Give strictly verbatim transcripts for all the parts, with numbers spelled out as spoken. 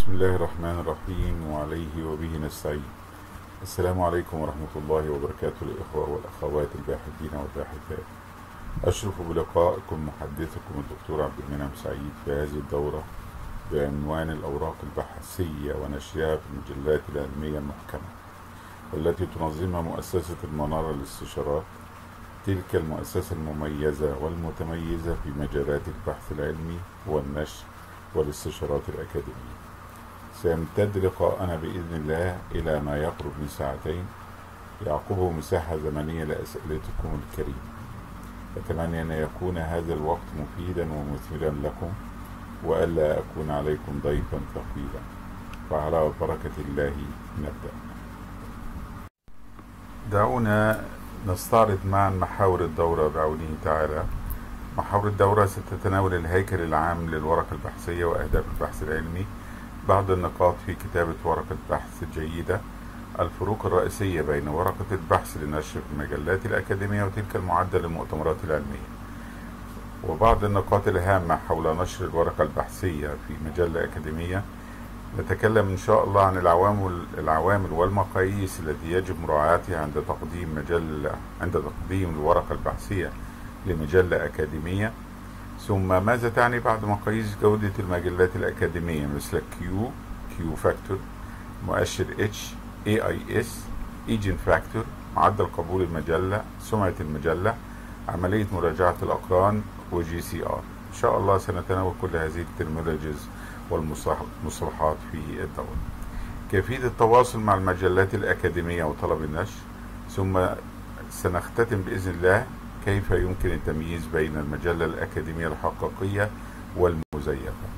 بسم الله الرحمن الرحيم وعليه وبه نستعين. السلام عليكم ورحمة الله وبركاته الإخوة والأخوات الباحثين والباحثات. أشرف بلقائكم محدثكم الدكتور عبد المنعم سعيد في هذه الدورة بعنوان الأوراق البحثية ونشرها في المجلات العلمية المحكمة، والتي تنظمها مؤسسة المنارة للاستشارات، تلك المؤسسة المميزة والمتميزة في مجالات البحث العلمي والنشر والاستشارات الأكاديمية. سيمتد لقاءنا بإذن الله إلى ما يقرب من ساعتين، يعقبه مساحة زمنية لأسئلتكم الكريمة. أتمنى أن يكون هذا الوقت مفيدا ومثمرا لكم، وألا أكون عليكم ضيفا ثقيلا. فعلى بركة الله نبدأ. دعونا نستعرض معا محاور الدورة بعونه تعالى. محاور الدورة ستتناول الهيكل العام للورقة البحثية وأهداف البحث العلمي، بعض النقاط في كتابة ورقة بحث جيدة، الفروق الرئيسية بين ورقة البحث للنشر في المجلات الأكاديمية وتلك المعدة للمؤتمرات العلمية، وبعض النقاط الهامة حول نشر الورقة البحثية في مجلة أكاديمية. نتكلم إن شاء الله عن العوامل العوامل والمقاييس التي يجب مراعاتها عند تقديم مجلة عند تقديم الورقة البحثية لمجلة أكاديمية. ثم ماذا تعني بعض مقاييس جودة المجلات الأكاديمية مثل كيو كيو فاكتور، مؤشر اتش، اي اي اس، ايجن فاكتور، معدل قبول المجلة، سمعة المجلة، عملية مراجعة الأقران، وجي سي ار. إن شاء الله سنتناول كل هذه الترمينولوجيز والمصطلحات في الدورة. كيفية التواصل مع المجلات الأكاديمية وطلب النشر، ثم سنختتم بإذن الله كيف يمكن التمييز بين المجلة الأكاديمية الحقيقية والمزيفة.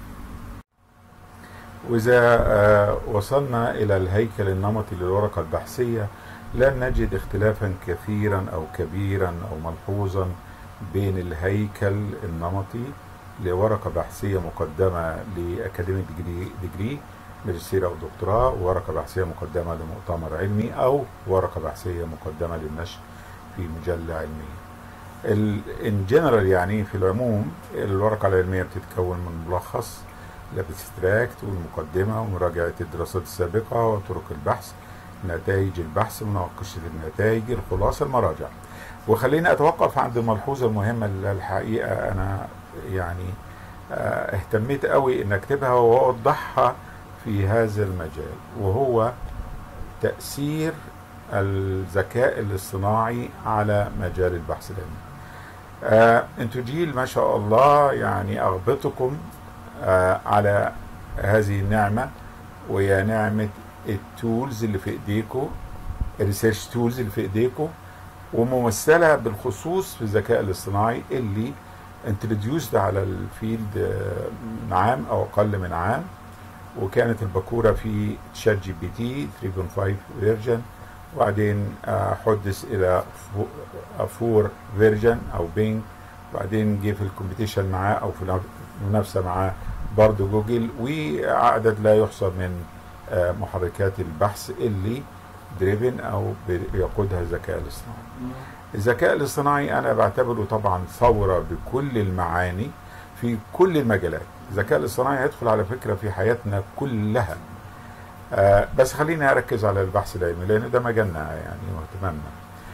وإذا وصلنا إلى الهيكل النمطي للورقة البحثية، لن نجد اختلافا كثيرا أو كبيرا أو ملحوظا بين الهيكل النمطي لورقة بحثية مقدمة لأكاديمية ديجري, ديجري ماجستير أو دكتوراه، وورقة بحثية مقدمة لمؤتمر علمي، أو ورقة بحثية مقدمة للنشر في مجلة علمية. ان جنرال يعني في العموم الورقة العلمية بتتكون من ملخص، الابستراكت والمقدمة ومراجعة الدراسات السابقة وطرق البحث، نتائج البحث، مناقشة النتائج، الخلاصة، المراجع. وخليني أتوقف عند الملحوظة المهمة اللي الحقيقة أنا يعني اهتميت قوي أن أكتبها وأوضحها في هذا المجال، وهو تأثير الذكاء الاصطناعي على مجال البحث العلمي. آه انتوا جيل ما شاء الله، يعني اغبطكم آه على هذه النعمة، وهي نعمة التولز اللي في ايديكم، الريسيرش تولز اللي في ايديكم، وممثلة بالخصوص في الذكاء الاصطناعي اللي انتروديوسد على الفيلد آه من عام او اقل من عام، وكانت البكورة في تشات جي بي تي ثلاثة نقطة خمسة فيرجن، وبعدين حدث الى فور فيرجن او بينج، وبعدين جه في الكومبيتيشن معاه او في المنافسه معاه برضه جوجل، وعدد لا يحصى من محركات البحث اللي دريفن او بيقودها الذكاء الاصطناعي. الذكاء الاصطناعي انا بعتبره طبعا ثوره بكل المعاني في كل المجالات. الذكاء الاصطناعي هيدخل على فكره في حياتنا كلها، آه بس خليني اركز على البحث العلمي لان ده مجالنا يعني واهتمامنا.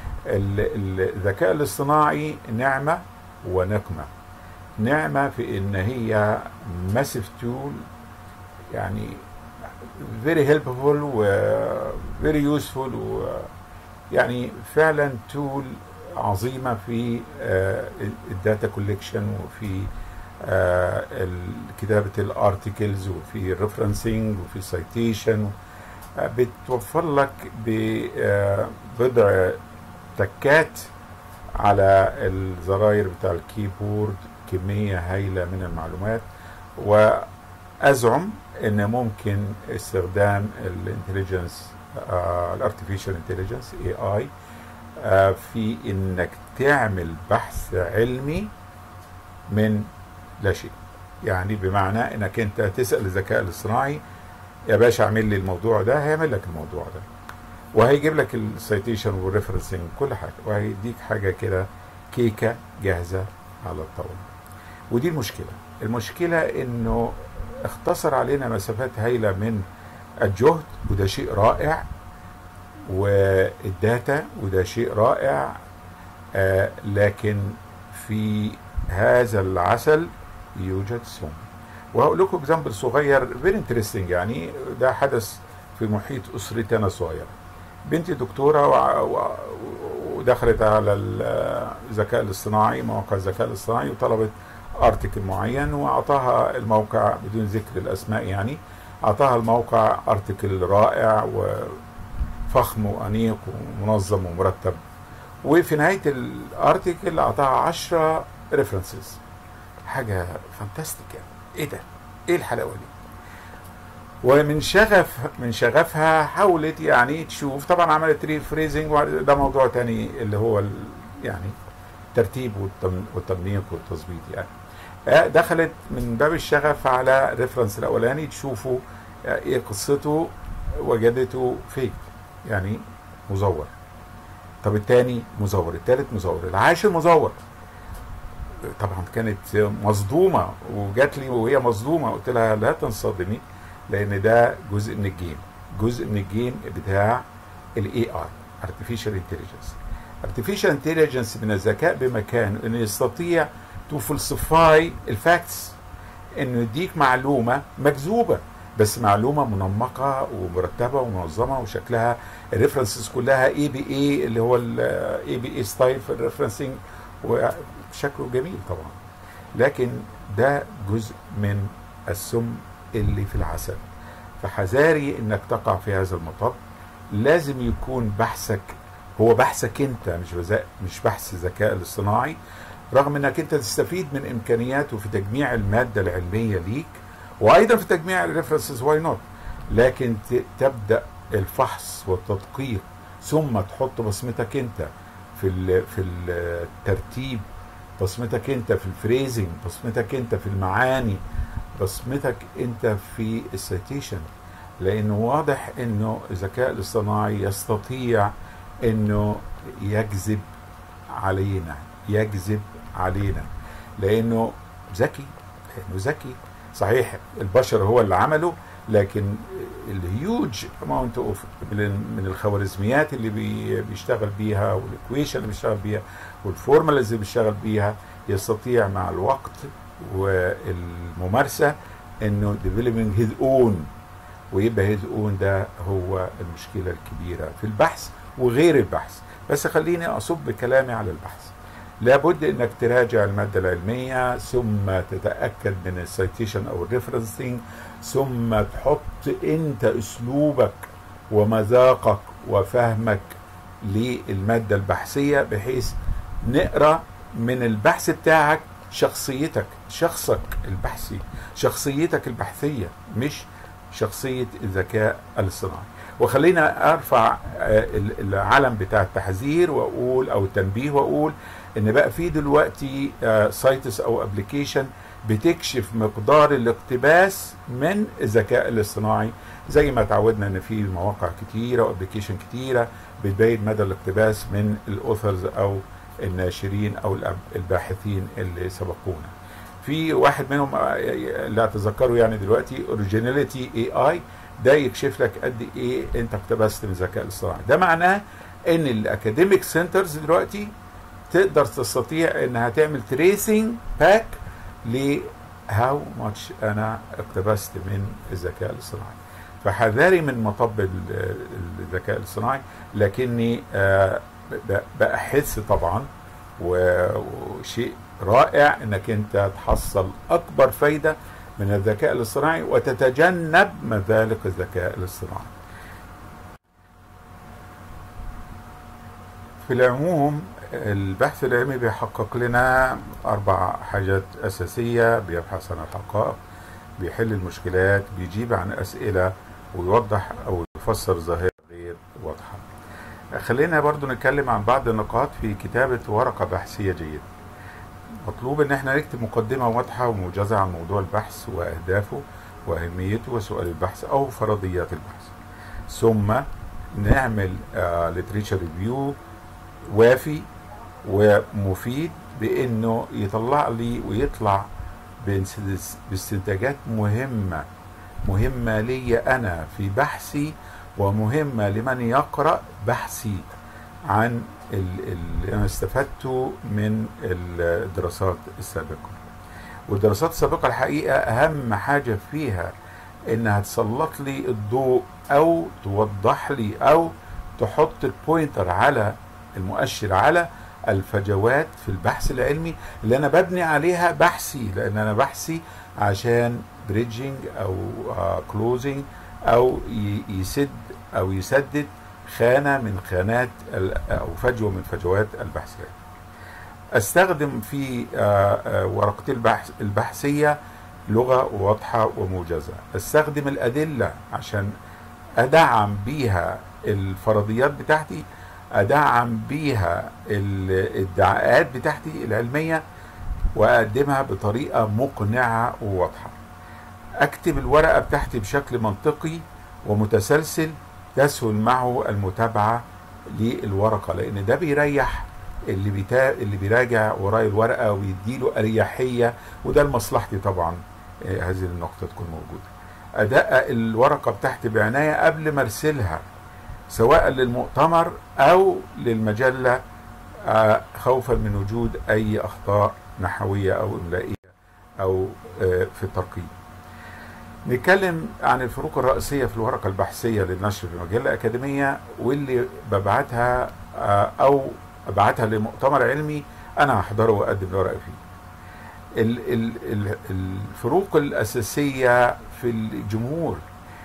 الذكاء الاصطناعي نعمه ونقمه. نعمه في ان هي ماسيف تول، يعني very helpful و very useful، و يعني فعلا تول عظيمه في آه الداتا كوليكشن، وفي آه كتابة الارتيكلز، وفي الريفرنسنج، وفي السيتيشن. آه بتوفر لك ببضع تكات على الزراير بتاع الكيبورد كمية هائلة من المعلومات. وأزعم أن ممكن استخدام الانتليجنس الارتفيشال انتليجنس اي اي في انك تعمل بحث علمي من لا شيء. يعني بمعنى انك انت تسأل الذكاء الاصطناعي يا باشا اعمل لي الموضوع ده، هيعمل لك الموضوع ده، وهيجيب لك السيتيشن والريفرنسنج كل حاجه، وهيديك حاجه كده كيكه جاهزه على الطاوله. ودي المشكله. المشكله انه اختصر علينا مسافات هائلة من الجهد، وده شيء رائع، والداتا، وده شيء رائع. آه لكن في هذا العسل يوجد سم. وهقول لكم اكزامبل صغير فيري انترستنج، يعني ده حدث في محيط اسرتي انا صغيره. بنتي دكتوره ودخلت على الذكاء الاصطناعي، مواقع الذكاء الاصطناعي، وطلبت ارتكل معين، واعطاها الموقع بدون ذكر الاسماء، يعني اعطاها الموقع ارتكل رائع وفخم وانيق ومنظم ومرتب، وفي نهايه الارتكل اعطاها عشرة ريفرنسز. حاجه فانتاستيك، يعني ايه ده؟ ايه الحلاوه دي؟ ومن شغف من شغفها حاولت يعني تشوف، طبعا عملت ريفريزنج، وده موضوع تاني اللي هو يعني الترتيب والتنميق والتظبيط. يعني دخلت من باب الشغف على الريفرنس الاولاني تشوفوا ايه قصته، وجدته فيك، يعني مزور. طب الثاني مزور، الثالث مزور، العاشر مزور. طبعا كانت مصدومه، وجات لي وهي مصدومه، قلت لها لا تنصدمي، لان ده جزء من الجيم، جزء من الجيم بتاع الاي اي، ارتفيشال انتليجنس. ارتفيشال انتليجنس من الذكاء بمكان انه يستطيع تو فلسفاي الفاكتس، انه يديك معلومه مكذوبه بس معلومه منمقه ومرتبه ومنظمه، وشكلها الريفرنسز كلها اي بي اي، اللي هو الاي بي اي ستايل في الريفرنسنج، وشكله جميل طبعا. لكن ده جزء من السم اللي في العسل، فحذاري انك تقع في هذا المطب. لازم يكون بحثك هو بحثك انت، مش مش بحث الذكاء الاصطناعي، رغم انك انت تستفيد من امكانياته في تجميع الماده العلميه ليك، وايضا في تجميع الريفرنسز، واي نوت. لكن تبدا الفحص والتدقيق، ثم تحط بصمتك انت في في الترتيب، بصمتك انت في الفريزنج، بصمتك انت في المعاني، بصمتك انت في السيتيشن. لانه واضح انه الذكاء الاصطناعي يستطيع انه يجذب علينا يجذب علينا لانه ذكي، لانه ذكي. صحيح البشر هو اللي عمله، لكن الهيوج اماونت اوف من الخوارزميات اللي بي بيشتغل بيها، والاكويشن اللي بيشتغل بيها، والفورمولاز اللي بيشتغل بيها، يستطيع مع الوقت والممارسه انه developing his own، ويبقى his own ده هو المشكله الكبيره في البحث وغير البحث. بس خليني اصب كلامي على البحث. لابد انك تراجع الماده العلميه، ثم تتاكد من السيتيشن او الريفرنسنج، ثم تحط انت اسلوبك ومذاقك وفهمك للماده البحثيه، بحيث نقرا من البحث بتاعك شخصيتك، شخصك البحثي، شخصيتك البحثيه، مش شخصيه الذكاء الاصطناعي. وخلينا ارفع العلم بتاع التحذير واقول او التنبيه، واقول ان بقى في دلوقتي سايتس او ابلكيشن بتكشف مقدار الاقتباس من الذكاء الاصطناعي، زي ما تعودنا ان في مواقع كتيره وابلكيشن كتيره بتبين مدى الاقتباس من الاوثرز او الناشرين او الباحثين اللي سبقونا. في واحد منهم اللي اتذكره يعني دلوقتي اوريجيناليتي اي اي، ده يكشف لك قد ايه انت اقتبست من الذكاء الاصطناعي. ده معناه ان الاكاديميك سنترز دلوقتي تقدر تستطيع انها تعمل تريسنج باك ل هاو ماتش انا اقتبست من الذكاء الاصطناعي. فحذاري من مطب الذكاء الاصطناعي، لكني بأحس طبعا، وشيء رائع انك انت تحصل اكبر فايده من الذكاء الاصطناعي وتتجنب مذالق الذكاء الاصطناعي. في العموم البحث العلمي بيحقق لنا اربع حاجات اساسيه: بيبحث عن الحقائق، بيحل المشكلات، بيجيب عن اسئله، ويوضح او يفسر ظاهره غير واضحه. خلينا برضو نتكلم عن بعض النقاط في كتابه ورقه بحثيه جيده. مطلوب ان احنا نكتب مقدمه واضحه وموجزه عن موضوع البحث واهدافه واهميته وسؤال البحث او فرضيات البحث، ثم نعمل ليتريتشر ريفيو وافي ومفيد، بانه يطلع لي ويطلع باستنتاجات مهمة مهمة لي أنا في بحثي، ومهمة لمن يقرأ بحثي عن اللي أنا استفدته من الدراسات السابقة. والدراسات السابقة الحقيقة أهم حاجة فيها إنها تسلط لي الضوء أو توضح لي أو تحط البوينتر على المؤشر على الفجوات في البحث العلمي اللي أنا ببني عليها بحثي، لأن أنا بحثي عشان بريدجينج أو كلوزنج أو يسد أو يسدد خانة من خانات أو فجوة من فجوات البحث العلمي. استخدم في ورقتي البحث البحثية لغة واضحة وموجزة. استخدم الأدلة عشان أدعم بيها الفرضيات بتاعتي، أدعم بيها الادعاءات بتاعتي العلمية، وأقدمها بطريقة مقنعة وواضحة. أكتب الورقة بتاعتي بشكل منطقي ومتسلسل تسهل معه المتابعة للورقة، لأن ده بيريح اللي بيتا... اللي بيراجع وراي الورقة ويديله أريحية، وده لمصلحتي طبعا. آه هذه النقطة تكون موجودة. أدقق الورقة بتاعتي بعناية قبل ما أرسلها سواء للمؤتمر أو للمجلة، آه خوفا من وجود أي أخطاء نحوية أو إملائية أو آه في الترقيم. نتكلم عن الفروق الرئيسية في الورقة البحثية للنشر في مجلة أكاديمية، واللي ببعتها آه أو ابعتها لمؤتمر علمي انا هحضره واقدم الورقه فيه. الفروق الاساسيه في الجمهور،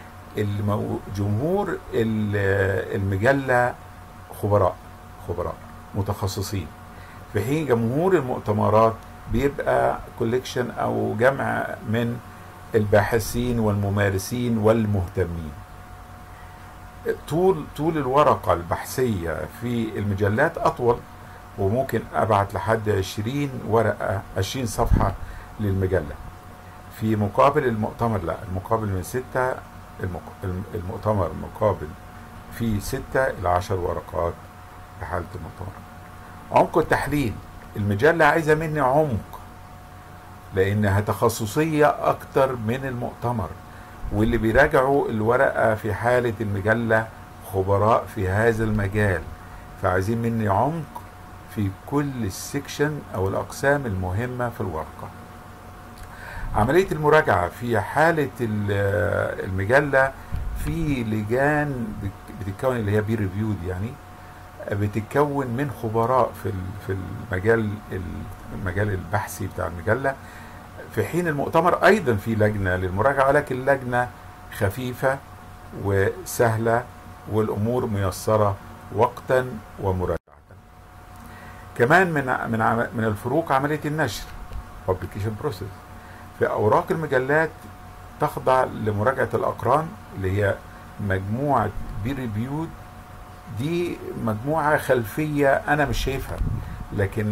جمهور المجله خبراء خبراء متخصصين، في حين جمهور المؤتمرات بيبقى كوليكشن او جمع من الباحثين والممارسين والمهتمين. طول طول الورقة البحثية في المجلات أطول، وممكن أبعت لحد عشرين ورقة عشرين صفحة للمجلة، في مقابل المؤتمر لا، المقابل من ستة المؤتمر مقابل في ستة إلى عشر ورقات في حالة المؤتمر. عمق التحليل، المجلة عايزة مني عمق لأنها تخصصية أكتر من المؤتمر، واللي بيراجعوا الورقة في حالة المجلة خبراء في هذا المجال، فعايزين مني عمق في كل السكشن أو الأقسام المهمة في الورقة. عملية المراجعة في حالة المجلة في لجان بتتكون اللي هي بير ريفيود، يعني بتتكون من خبراء في في المجال المجال البحثي بتاع المجلة، في حين المؤتمر أيضا في لجنة للمراجعة، لكن لجنة خفيفة وسهلة والأمور ميسرة وقتا ومراجعة. كمان من من من الفروق عملية النشر publication process. في أوراق المجلات تخضع لمراجعة الأقران اللي هي مجموعة بير ريفيود، دي مجموعة خلفية أنا مش شايفها، لكن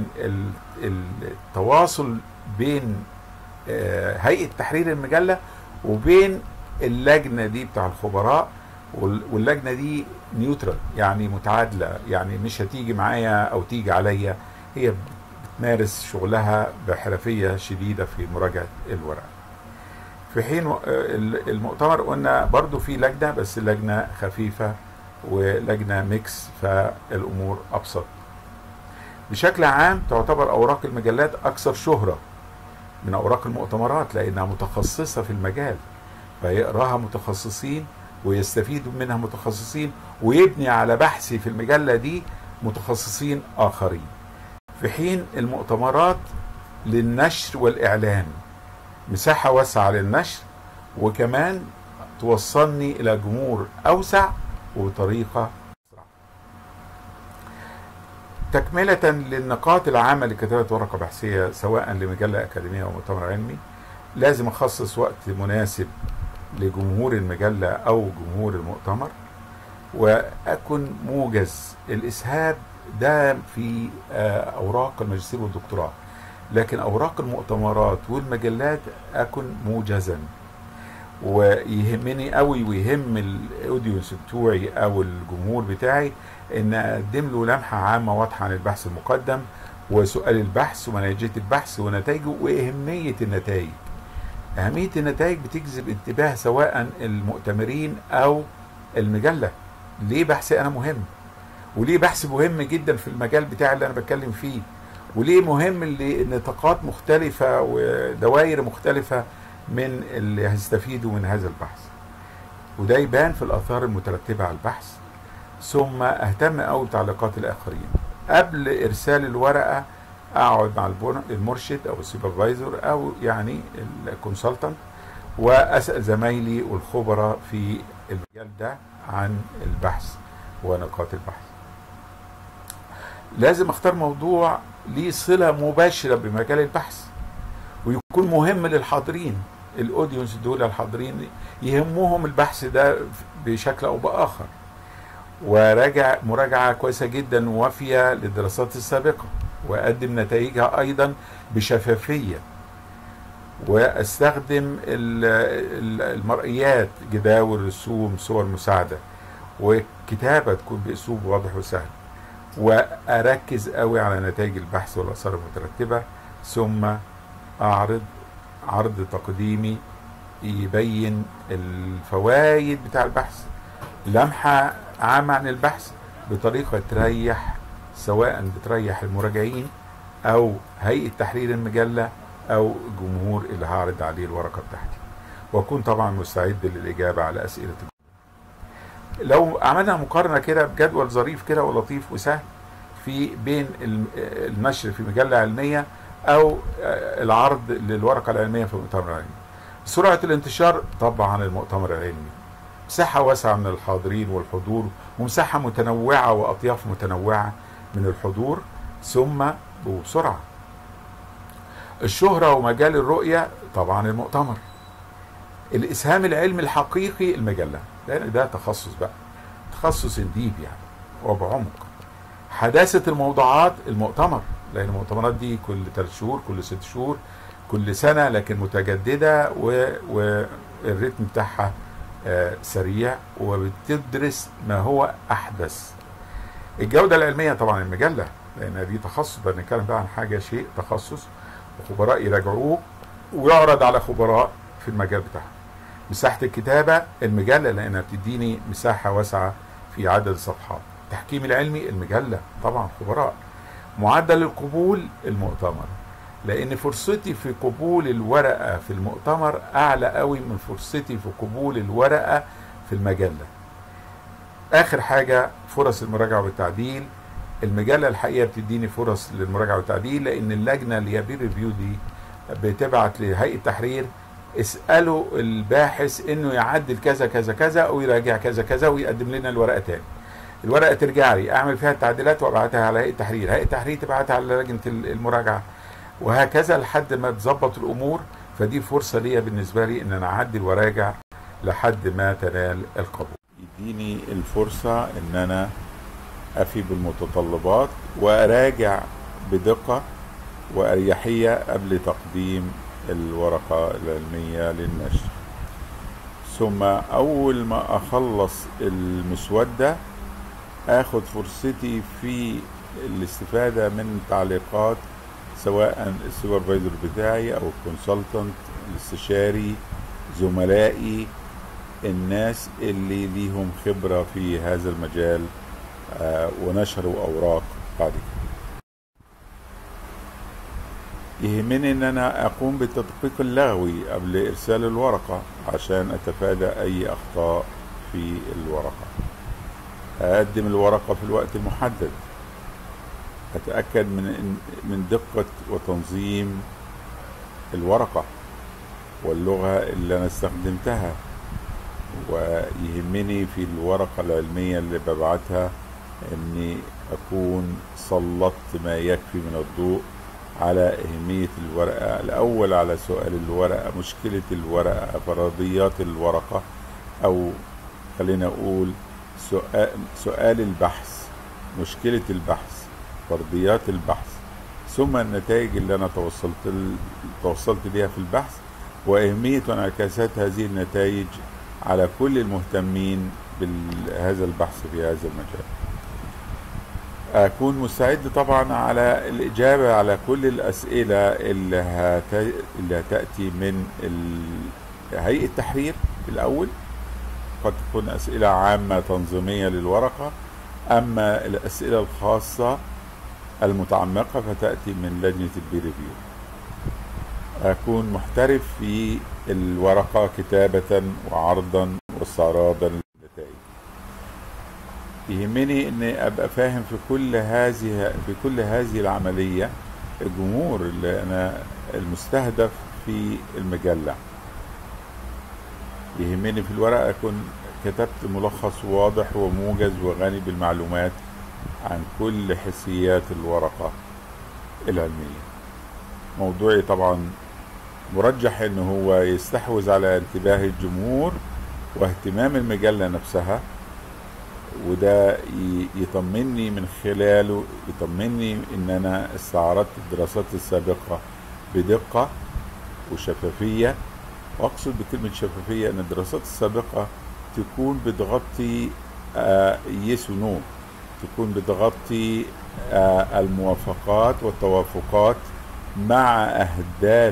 التواصل بين هيئة تحرير المجلة وبين اللجنة دي بتاع الخبراء، واللجنة دي نيوترال يعني متعادلة، يعني مش هتيجي معايا أو تيجي عليا، هي بتمارس شغلها بحرفية شديدة في مراجعة الورق. في حين المؤتمر قلنا برضو في لجنة، بس اللجنة خفيفة ولجنة ميكس، فالأمور أبسط. بشكل عام تعتبر أوراق المجلات أكثر شهرة من أوراق المؤتمرات لأنها متخصصة في المجال، فيقراها متخصصين ويستفيدوا منها متخصصين، ويبني على بحثي في المجلة دي متخصصين آخرين. في حين المؤتمرات للنشر والإعلان، مساحة واسعة للنشر، وكمان توصلني إلى جمهور أوسع وبطريقة أسرع. تكملة للنقاط العامة لكتابة ورقة بحثية سواء لمجلة أكاديمية أو مؤتمر علمي، لازم أخصص وقت مناسب لجمهور المجلة أو جمهور المؤتمر، وأكن موجز. الإسهاب ده في أوراق الماجستير والدكتوراه، لكن أوراق المؤتمرات والمجلات أكن موجزا، ويهمني قوي ويهم الاودينس بتوعي او الجمهور بتاعي ان اقدم له لمحه عامه واضحه عن البحث المقدم وسؤال البحث ومنهجية البحث ونتائجه وأهمية النتائج. أهمية النتائج بتجذب انتباه سواء المؤتمرين أو المجلة. ليه بحثي أنا مهم؟ وليه بحث مهم جدا في المجال بتاعي اللي أنا بتكلم فيه؟ وليه مهم لنطاقات مختلفة ودوائر مختلفة من اللي هيستفيدوا من هذا البحث؟ وده يبان في الآثار المترتبة على البحث. ثم أهتم أوي بتعليقات الآخرين. قبل إرسال الورقة أقعد مع المرشد أو السوبرفايزر أو يعني الكونسلتنت وأسأل زمايلي والخبراء في المجال ده عن البحث ونقاط البحث. لازم اختار موضوع ليه صلة مباشرة بمجال البحث ويكون مهم للحاضرين. الاودينس دول الحاضرين يهمهم البحث ده بشكل او باخر، وراجع مراجعة كويسة جدا ووافية للدراسات السابقة، واقدم نتائجها ايضا بشفافية، واستخدم المرئيات، جداول، رسوم، صور مساعدة، وكتابة تكون باسلوب واضح وسهل، واركز قوي على نتائج البحث والاثار المترتبة. ثم اعرض عرض تقديمي يبين الفوائد بتاع البحث، لمحة عامة عن البحث بطريقة تريح، سواء بتريح المراجعين او هيئة تحرير المجلة او الجمهور اللي هعرض عليه الورقة بتاعتي، واكون طبعا مستعد للاجابة على اسئلة. لو عملنا مقارنة كده بجدول ظريف كده ولطيف وسهل في بين النشر في مجلة علمية او العرض للورقة العلمية في المؤتمر العلمي. سرعة الانتشار طبعا المؤتمر العلمي، مساحة واسعة من الحاضرين والحضور، ومساحة متنوعة واطياف متنوعة من الحضور، ثم بسرعة. الشهرة ومجال الرؤية طبعا المؤتمر. الاسهام العلمي الحقيقي المجلة، لان ده تخصص بقى، تخصص ديب يعني وبعمق. حداثة الموضوعات المؤتمر، لان المؤتمرات دي كل ثلاث شهور، كل ست شهور، كل سنة، لكن متجددة والريتم بتاعها سريع وبتدرس ما هو احدث. الجودة العلمية طبعا المجلة، لان دي تخصص، بنتكلم بقى عن حاجة شيء تخصص وخبراء يراجعوه ويعرض على خبراء في المجال بتاعها. مساحة الكتابة المجلة، لانها بتديني مساحة واسعة في عدد الصفحات. التحكيم العلمي المجلة طبعا خبراء. معدل القبول المؤتمر، لان فرصتي في قبول الورقة في المؤتمر اعلى قوي من فرصتي في قبول الورقة في المجلة. اخر حاجة فرص المراجعة والتعديل. المجلة الحقيقة بتديني فرص للمراجعة والتعديل، لان اللجنة اللي هي بير ريفيو دي بتبعت لهيئة التحرير اسألوا الباحث انه يعدل كذا كذا كذا او يراجع كذا كذا ويقدم لنا الورقة تاني. الورقة ترجع لي اعمل فيها التعديلات وابعتها على هيئة التحرير، هيئة التحرير تبعتها على لجنة المراجعة، وهكذا لحد ما تظبط الامور. فدي فرصة ليا بالنسبة لي ان انا اعدل وراجع لحد ما تنال القبول. يديني الفرصة ان انا افي بالمتطلبات واراجع بدقة واريحية قبل تقديم الورقة العلمية للنشر. ثم اول ما اخلص المسودة اخد فرصتي في الاستفادة من تعليقات سواء السوبرفايزر بتاعي او الكونسلتنت، الاستشاري، زملائي، الناس اللي ليهم خبرة في هذا المجال آه ونشروا اوراق بعد كده. يهمني ان انا اقوم بالتدقيق اللغوي قبل ارسال الورقة عشان اتفادى اي اخطاء في الورقة. اقدم الورقة في الوقت المحدد. اتأكد من من دقة وتنظيم الورقة واللغة اللي انا استخدمتها. ويهمني في الورقة العلمية اللي ببعتها اني اكون سلطت ما يكفي من الضوء على أهمية الورقة. الأول على سؤال الورقة، مشكلة الورقة، فرضيات الورقة، أو خلينا أقول سؤال, سؤال البحث، مشكلة البحث، فرضيات البحث، ثم النتائج اللي أنا توصلت توصلت ليها في البحث، وأهمية وانعكاسات هذه النتائج على كل المهتمين بهذا البحث في هذا المجال. أكون مستعد طبعا على الإجابة على كل الأسئلة اللي, هت... اللي هتأتي من ال... هيئة التحرير الأول. قد تكون أسئلة عامة تنظيمية للورقة، أما الأسئلة الخاصة المتعمقة فتأتي من لجنة البير ريفيو. أكون محترف في الورقة كتابة وعرضا واستعراضا للنتائج. يهمني اني ابقى فاهم في كل هذه في كل هذه العمليه الجمهور اللي انا المستهدف في المجله. يهمني في الورقه اكون كتبت ملخص واضح وموجز وغني بالمعلومات عن كل حسيات الورقه العلميه. موضوعي طبعا مرجح ان هو يستحوذ على انتباه الجمهور واهتمام المجله نفسها، وده يطمني من خلاله يطمني ان انا استعرضت الدراسات السابقة بدقة وشفافية. واقصد بكلمة شفافية ان الدراسات السابقة تكون بتغطي آه يس ونو، تكون بتغطي آه الموافقات والتوافقات مع اهداف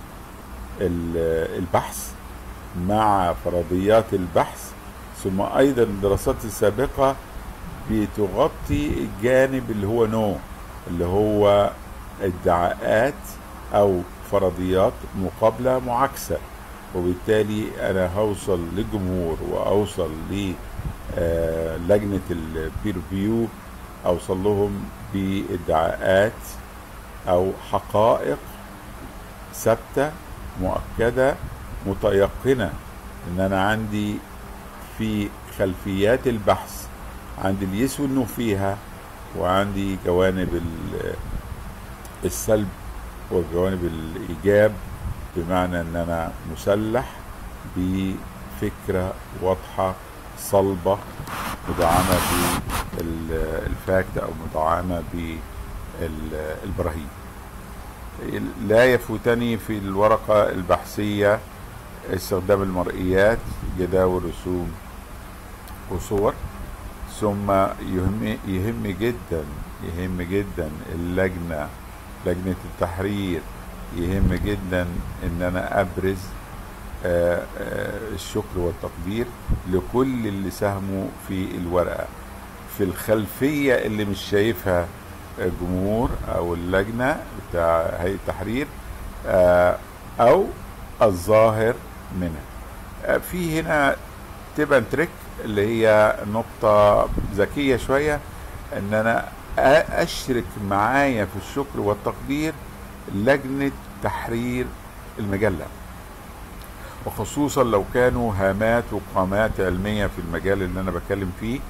البحث، مع فرضيات البحث. ثم ايضا الدراسات السابقة بتغطي الجانب اللي هو نو، اللي هو ادعاءات او فرضيات مقابلة معاكسة، وبالتالي انا هوصل للجمهور واوصل للجنة البير فيو، اوصل لهم بادعاءات او حقائق ثابتة مؤكدة متيقنة ان انا عندي في خلفيات البحث، عندي اليس والنو فيها، وعندي جوانب السلب وجوانب الإيجاب، بمعنى أن أنا مسلح بفكرة واضحة صلبة مدعمة بالفاكت أو مدعمة بالبراهين. لا يفوتني في الورقة البحثية استخدام المرئيات، جداول، رسوم وصور. ثم يهم يهم جدا يهم جدا اللجنة لجنة التحرير، يهم جدا ان انا ابرز آآ آآ الشكر والتقدير لكل اللي ساهموا في الورقة. في الخلفية اللي مش شايفها الجمهور او اللجنة بتاع هيئة التحرير او الظاهر منها، في هنا تبقى تريك اللي هي نقطة ذكية شوية، ان انا اشرك معايا في الشكر والتقدير لجنة تحرير المجلة، وخصوصا لو كانوا هامات وقامات علمية في المجال اللي انا بتكلم فيه،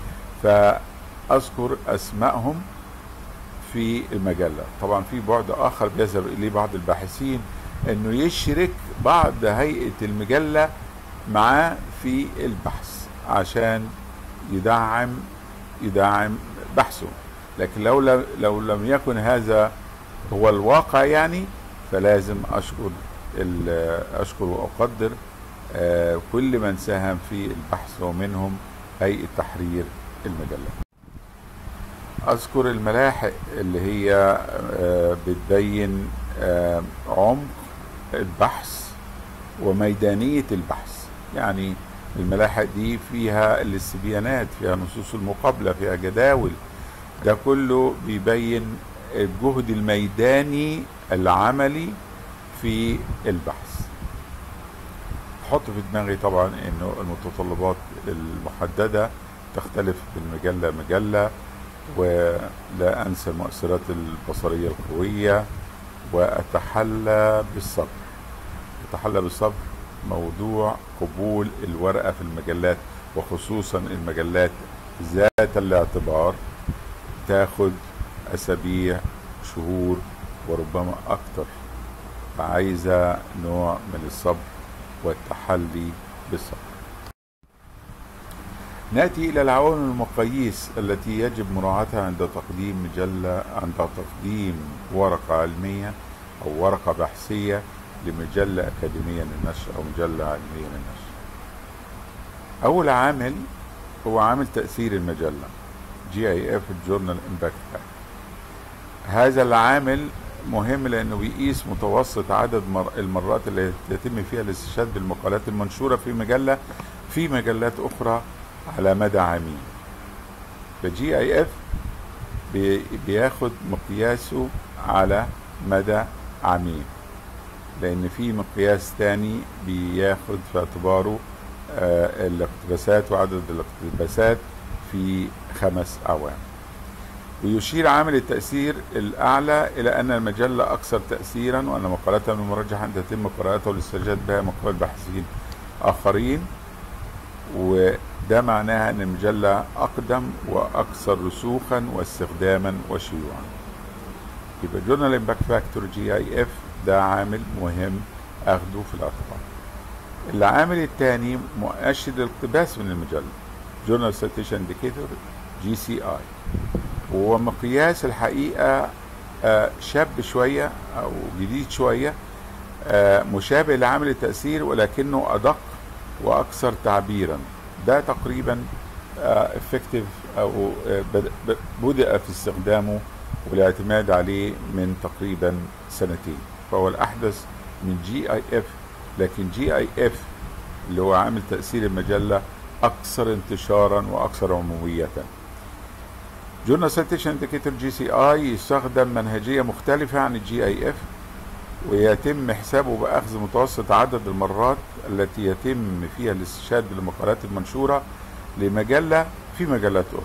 فاذكر اسمائهم في المجلة. طبعا في بعد اخر بيذهب اليه بعض الباحثين، انه يشرك بعض هيئة المجلة معاه في البحث عشان يدعم يدعم بحثه. لكن لو لم لو لم يكن هذا هو الواقع يعني، فلازم اشكر اشكر واقدر كل من ساهم في البحث، ومنهم هيئة تحرير المجلة. اذكر الملاحق اللي هي بتبين عمق البحث وميدانية البحث. يعني الملاحق دي فيها الاستبيانات، فيها نصوص المقابلة، فيها جداول، ده كله بيبين الجهد الميداني العملي في البحث. حط في دماغي طبعا انه المتطلبات المحددة تختلف من مجلة مجلة، ولا انسى المؤثرات البصرية القوية، واتحلى بالصبر. اتحلى بالصبر موضوع قبول الورقة في المجلات، وخصوصا المجلات ذات الاعتبار تاخد اسابيع، شهور، وربما اكتر، فعايزة نوع من الصبر والتحلي بالصبر. نأتي إلى العوامل المقاييس التي يجب مراعاتها عند تقديم مجلة عند تقديم ورقة علمية أو ورقة بحثية لمجلة أكاديمية للنشر أو مجلة علمية للنشر. أول عامل هو عامل تأثير المجلة. جي اي اف جورنال امباكت فاكتور. هذا العامل مهم لانه بيقيس متوسط عدد مر... المرات اللي يتم فيها الاستشهاد بالمقالات المنشوره في مجله في مجلات اخرى على مدى عامين. فجي اي اف بي... بياخد مقياسه على مدى عامين، لان في مقياس تاني بياخد في اعتباره آه الاقتباسات وعدد الاقتباسات في خمس اعوام. ويشير عامل التأثير الأعلى إلى أن المجلة أكثر تأثيرا، وأن مقالاتها من المرجح أن تتم قراءتها والاستشهاد بها من قبل باحثين آخرين، وده معناها أن المجلة أقدم وأكثر رسوخا واستخداما وشيوعا. يبقى جورنال امباكت فاكتور جي اي اف ده عامل مهم أخده في الاعتبار. العامل الثاني مؤشر الاقتباس من المجلة، جورنال سيتيشن انديكيتور جي سي اي، وهو مقياس الحقيقة شاب شوية أو جديد شوية، مشابه لعامل التأثير ولكنه أدق وأكثر تعبيرا. ده تقريبا effective أو بدأ في استخدامه والاعتماد عليه من تقريبا سنتين، فهو الأحدث من جي اي اف. لكن جي اي اف اللي هو عامل تأثير المجلة أكثر انتشارا وأكثر عمومية. جورنال سيتيشن انديكيتور جي سي اي يستخدم منهجية مختلفة عن الجي اي اف، ويتم حسابه بأخذ متوسط عدد المرات التي يتم فيها الاستشهاد بالمقالات المنشورة لمجلة في مجلات أخرى.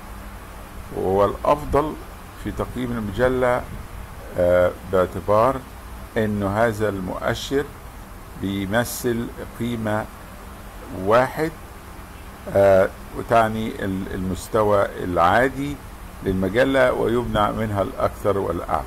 وهو الأفضل في تقييم المجلة آه باعتبار أنه هذا المؤشر بيمثل قيمة واحد آه وتعني المستوى العادي للمجلة ويبنى منها الأكثر والأعلى.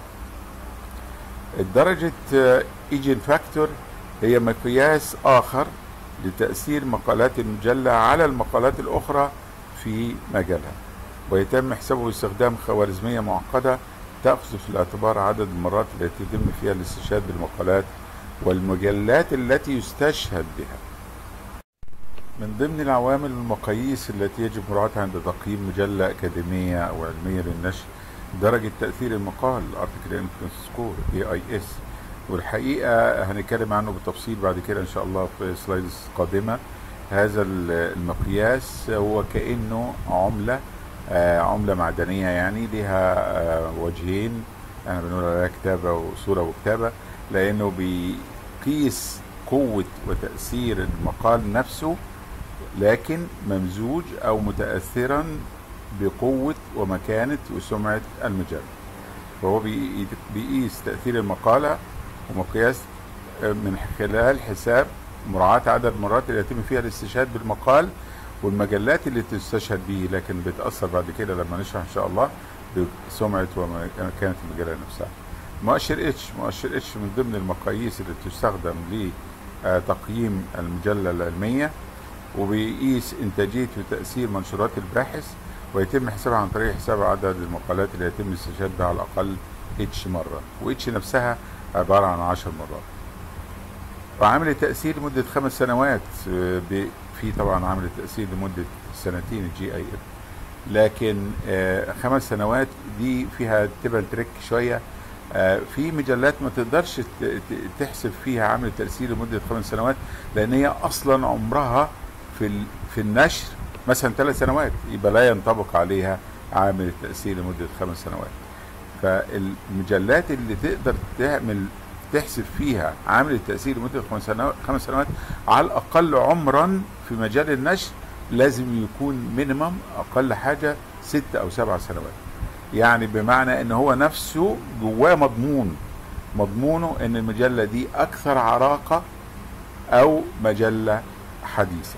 الدرجة ايجن فاكتور هي مقياس آخر لتأثير مقالات المجلة على المقالات الأخرى في مجالها، ويتم حسابه باستخدام خوارزمية معقدة تأخذ في الاعتبار عدد المرات التي يتم فيها الاستشهاد بالمقالات والمجلات التي يستشهد بها. من ضمن العوامل والمقاييس التي يجب مراعاتها عند تقييم مجلة أكاديمية أو علمية للنشر درجة تأثير المقال Article Influence Score اي اي اس، والحقيقة هنتكلم عنه بالتفصيل بعد كده إن شاء الله في سلايدز قادمة. هذا المقياس هو كأنه عملة آه عملة معدنية، يعني لها آه وجهين، احنا بنقول عليها كتابة وصورة وكتابة، لأنه بيقيس قوة وتأثير المقال نفسه لكن ممزوج أو متأثرا بقوة ومكانة وسمعة المجلة. فهو بيقيس تأثير المقالة ومقياس من خلال حساب مراعاة عدد المرات اللي يتم فيها الاستشهاد بالمقال والمجلات اللي تستشهد به، لكن بتأثر بعد كده لما نشرح إن شاء الله بسمعة ومكانة المجلة نفسها. مؤشر اتش مؤشر اتش من ضمن المقاييس اللي تستخدم لتقييم المجلة العلمية، وبيقيس إنتاجية وتأثير منشورات الباحث، ويتم حسابها عن طريق حساب عدد المقالات اللي يتم الاستشهاد بها على الأقل اتش مرة، واتش نفسها عبارة عن عشر مرات. وعامل التأثير لمدة خمس سنوات، في طبعا عامل التأثير لمدة سنتين الجي اي اف، لكن خمس سنوات دي فيها تبقى تريك شوية. في مجلات ما تقدرش تحسب فيها عامل التأثير لمدة خمس سنوات، لأن هي أصلا عمرها في في النشر مثلا ثلاث سنوات، يبقى لا ينطبق عليها عامل التأثير لمدة خمس سنوات. فالمجلات اللي تقدر تعمل تحسب فيها عامل التأثير لمدة خمس سنوات, خمس سنوات على الأقل عمرا في مجال النشر لازم يكون مينيمم أقل حاجة ست أو سبع سنوات. يعني بمعنى ان هو نفسه جواه مضمون مضمونه ان المجلة دي اكثر عراقة او مجلة حديثة.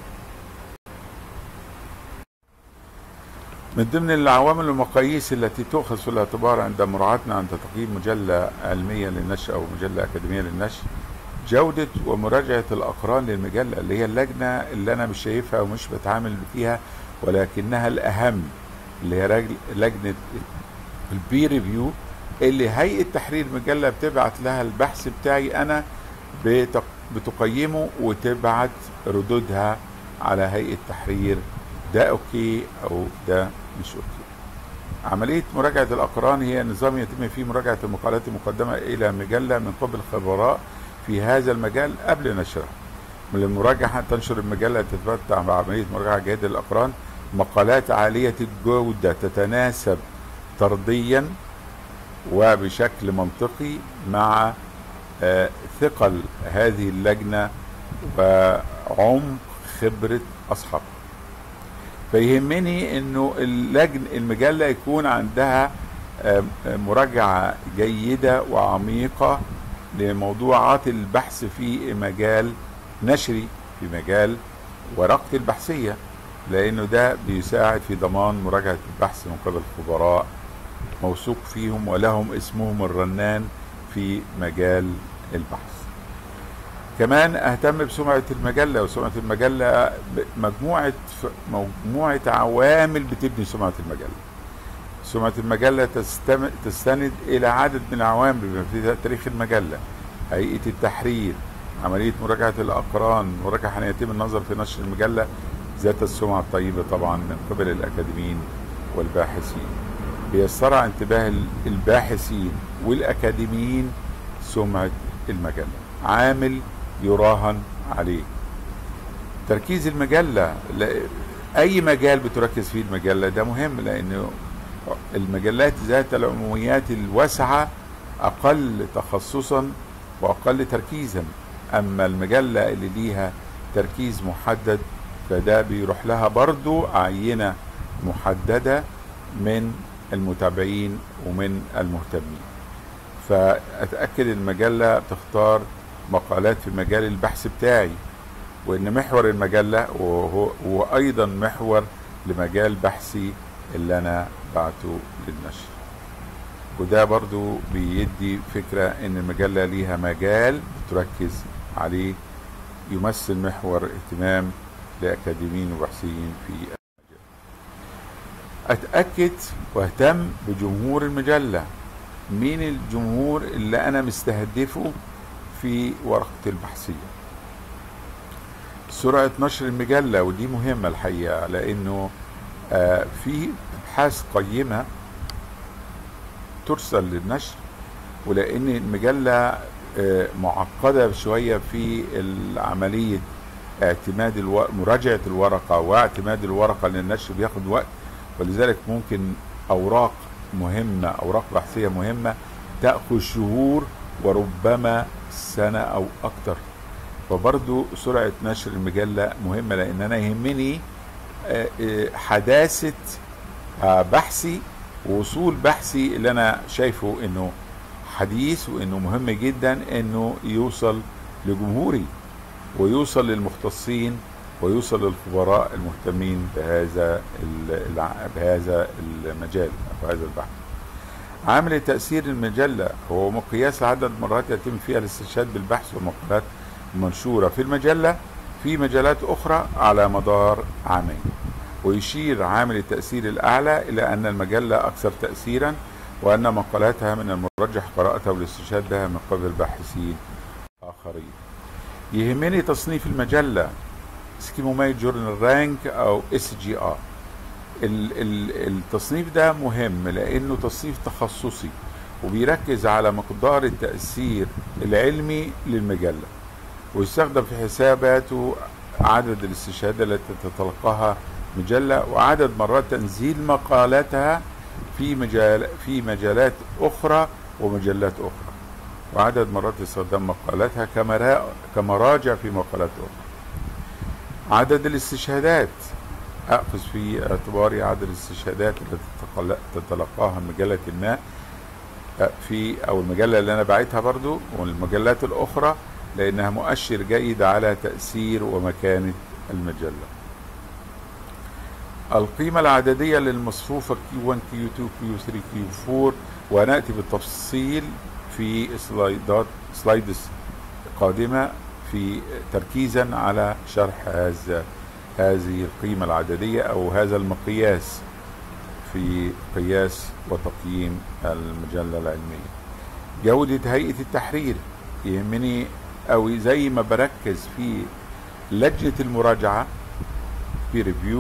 من ضمن العوامل والمقاييس التي تؤخذ في الاعتبار عند مراعاتنا عند تقييم مجلة علمية للنشر او مجلة اكاديمية للنشر جودة ومراجعة الاقران للمجلة، اللي هي اللجنة اللي انا مش شايفها ومش بتعامل فيها ولكنها الاهم، اللي هي لجنة البي ريفيو اللي هيئة تحرير المجلة بتبعت لها البحث بتاعي أنا، بتقيمه وتبعت ردودها على هيئة تحرير ده اوكي او ده مش اوكي. عملية مراجعة الأقران هي نظام يتم فيه مراجعة المقالات المقدمة إلى مجلة من قبل خبراء في هذا المجال قبل نشرها. من المراجعة تنشر المجلة تتمتع بعملية مراجعة جيدة للأقران مقالات عالية الجودة تتناسب طرديا وبشكل منطقي مع آه ثقل هذه اللجنة وعمق خبرة أصحابها. فيهمني انه اللجن المجلة يكون عندها مراجعة جيدة وعميقة لموضوعات البحث في مجال نشري، في مجال ورقة البحثية، لانه ده بيساعد في ضمان مراجعة البحث من قبل خبراء موثوق فيهم ولهم اسمهم الرنان في مجال البحث. كمان اهتم بسمعة المجلة، وسمعة المجلة مجموعة مجموعة عوامل بتبني سمعة المجلة. سمعة المجلة تستند الى عدد من العوامل بما فيها تاريخ المجلة، هيئة التحرير، عملية مراجعة الاقران، مراجعة حين يتم النظر في نشر المجلة ذات السمعة الطيبة طبعا من قبل الاكاديميين والباحثين. بيسترعى انتباه الباحثين والاكاديميين سمعة المجلة، عامل يراهن عليه. تركيز المجلة، أي مجال بتركز فيه المجلة ده مهم، لأنه المجلات ذات العموميات الواسعة أقل تخصصا وأقل تركيزا، أما المجلة اللي ليها تركيز محدد فده بيروح لها برضو عينة محددة من المتابعين ومن المهتمين. فأتأكد المجلة بتختار مقالات في مجال البحث بتاعي، وان محور المجلة وهو, وهو ايضا محور لمجال بحثي اللي انا بعته للنشر. وده برضو بيدي فكرة ان المجلة ليها مجال بتركز عليه يمثل محور اهتمام لاكاديميين وبحثيين في المجال. اتأكد واهتم بجمهور المجلة، مين الجمهور اللي انا مستهدفه في ورقة البحثية. سرعة نشر المجلة، ودي مهمة الحقيقة، لأنه آه في أبحاث قيمة ترسل للنشر، ولأن المجلة آه معقدة شوية في عملية اعتماد الو... مراجعة الورقة واعتماد الورقة للنشر بياخد وقت، ولذلك ممكن أوراق مهمة، أوراق بحثية مهمة تأخذ شهور وربما سنة أو أكتر. فبرضو سرعة نشر المجلة مهمة، لأن أنا يهمني حداثة بحثي ووصول بحثي اللي أنا شايفه إنه حديث وإنه مهم جدا إنه يوصل لجمهوري ويوصل للمختصين ويوصل للخبراء المهتمين بهذا بهذا المجال أو هذا البحث. عامل تأثير المجلة هو مقياس عدد مرات يتم فيها الاستشهاد بالبحث والمقالات المنشورة في المجلة في مجالات أخرى على مدار عامين. ويشير عامل التأثير الأعلى إلى أن المجلة أكثر تأثيرا، وأن مقالاتها من المرجح قراءتها والاستشهاد بها من قبل باحثين آخرين. يهمني تصنيف المجلة سكيمومايت جورنال رانك أو اس جي ار. التصنيف ده مهم لأنه تصنيف تخصصي وبيركز على مقدار التأثير العلمي للمجلة، ويستخدم في حساباته عدد الاستشهادات التي تتلقاها مجلة وعدد مرات تنزيل مقالاتها في مجال في مجالات أخرى ومجلات أخرى، وعدد مرات استخدام مقالاتها كمراجع في مقالات أخرى. عدد الاستشهادات، أخذ في اعتباري عدد الاستشهادات التي تتلقاها مجلة ما في أو المجلة اللي أنا باعتها برضو والمجلات الأخرى، لأنها مؤشر جيد على تأثير ومكانة المجلة. القيمة العددية للمصفوفة كيو واحد كيو اثنين كيو ثلاثة كيو أربعة، ونأتي بالتفصيل في سلايدات سلايدز قادمة في تركيزا على شرح هذا هذه القيمة العددية أو هذا المقياس في قياس وتقييم المجلة العلمية. جودة هيئة التحرير يهمني أو زي ما بركز في لجنة المراجعة في ريفيو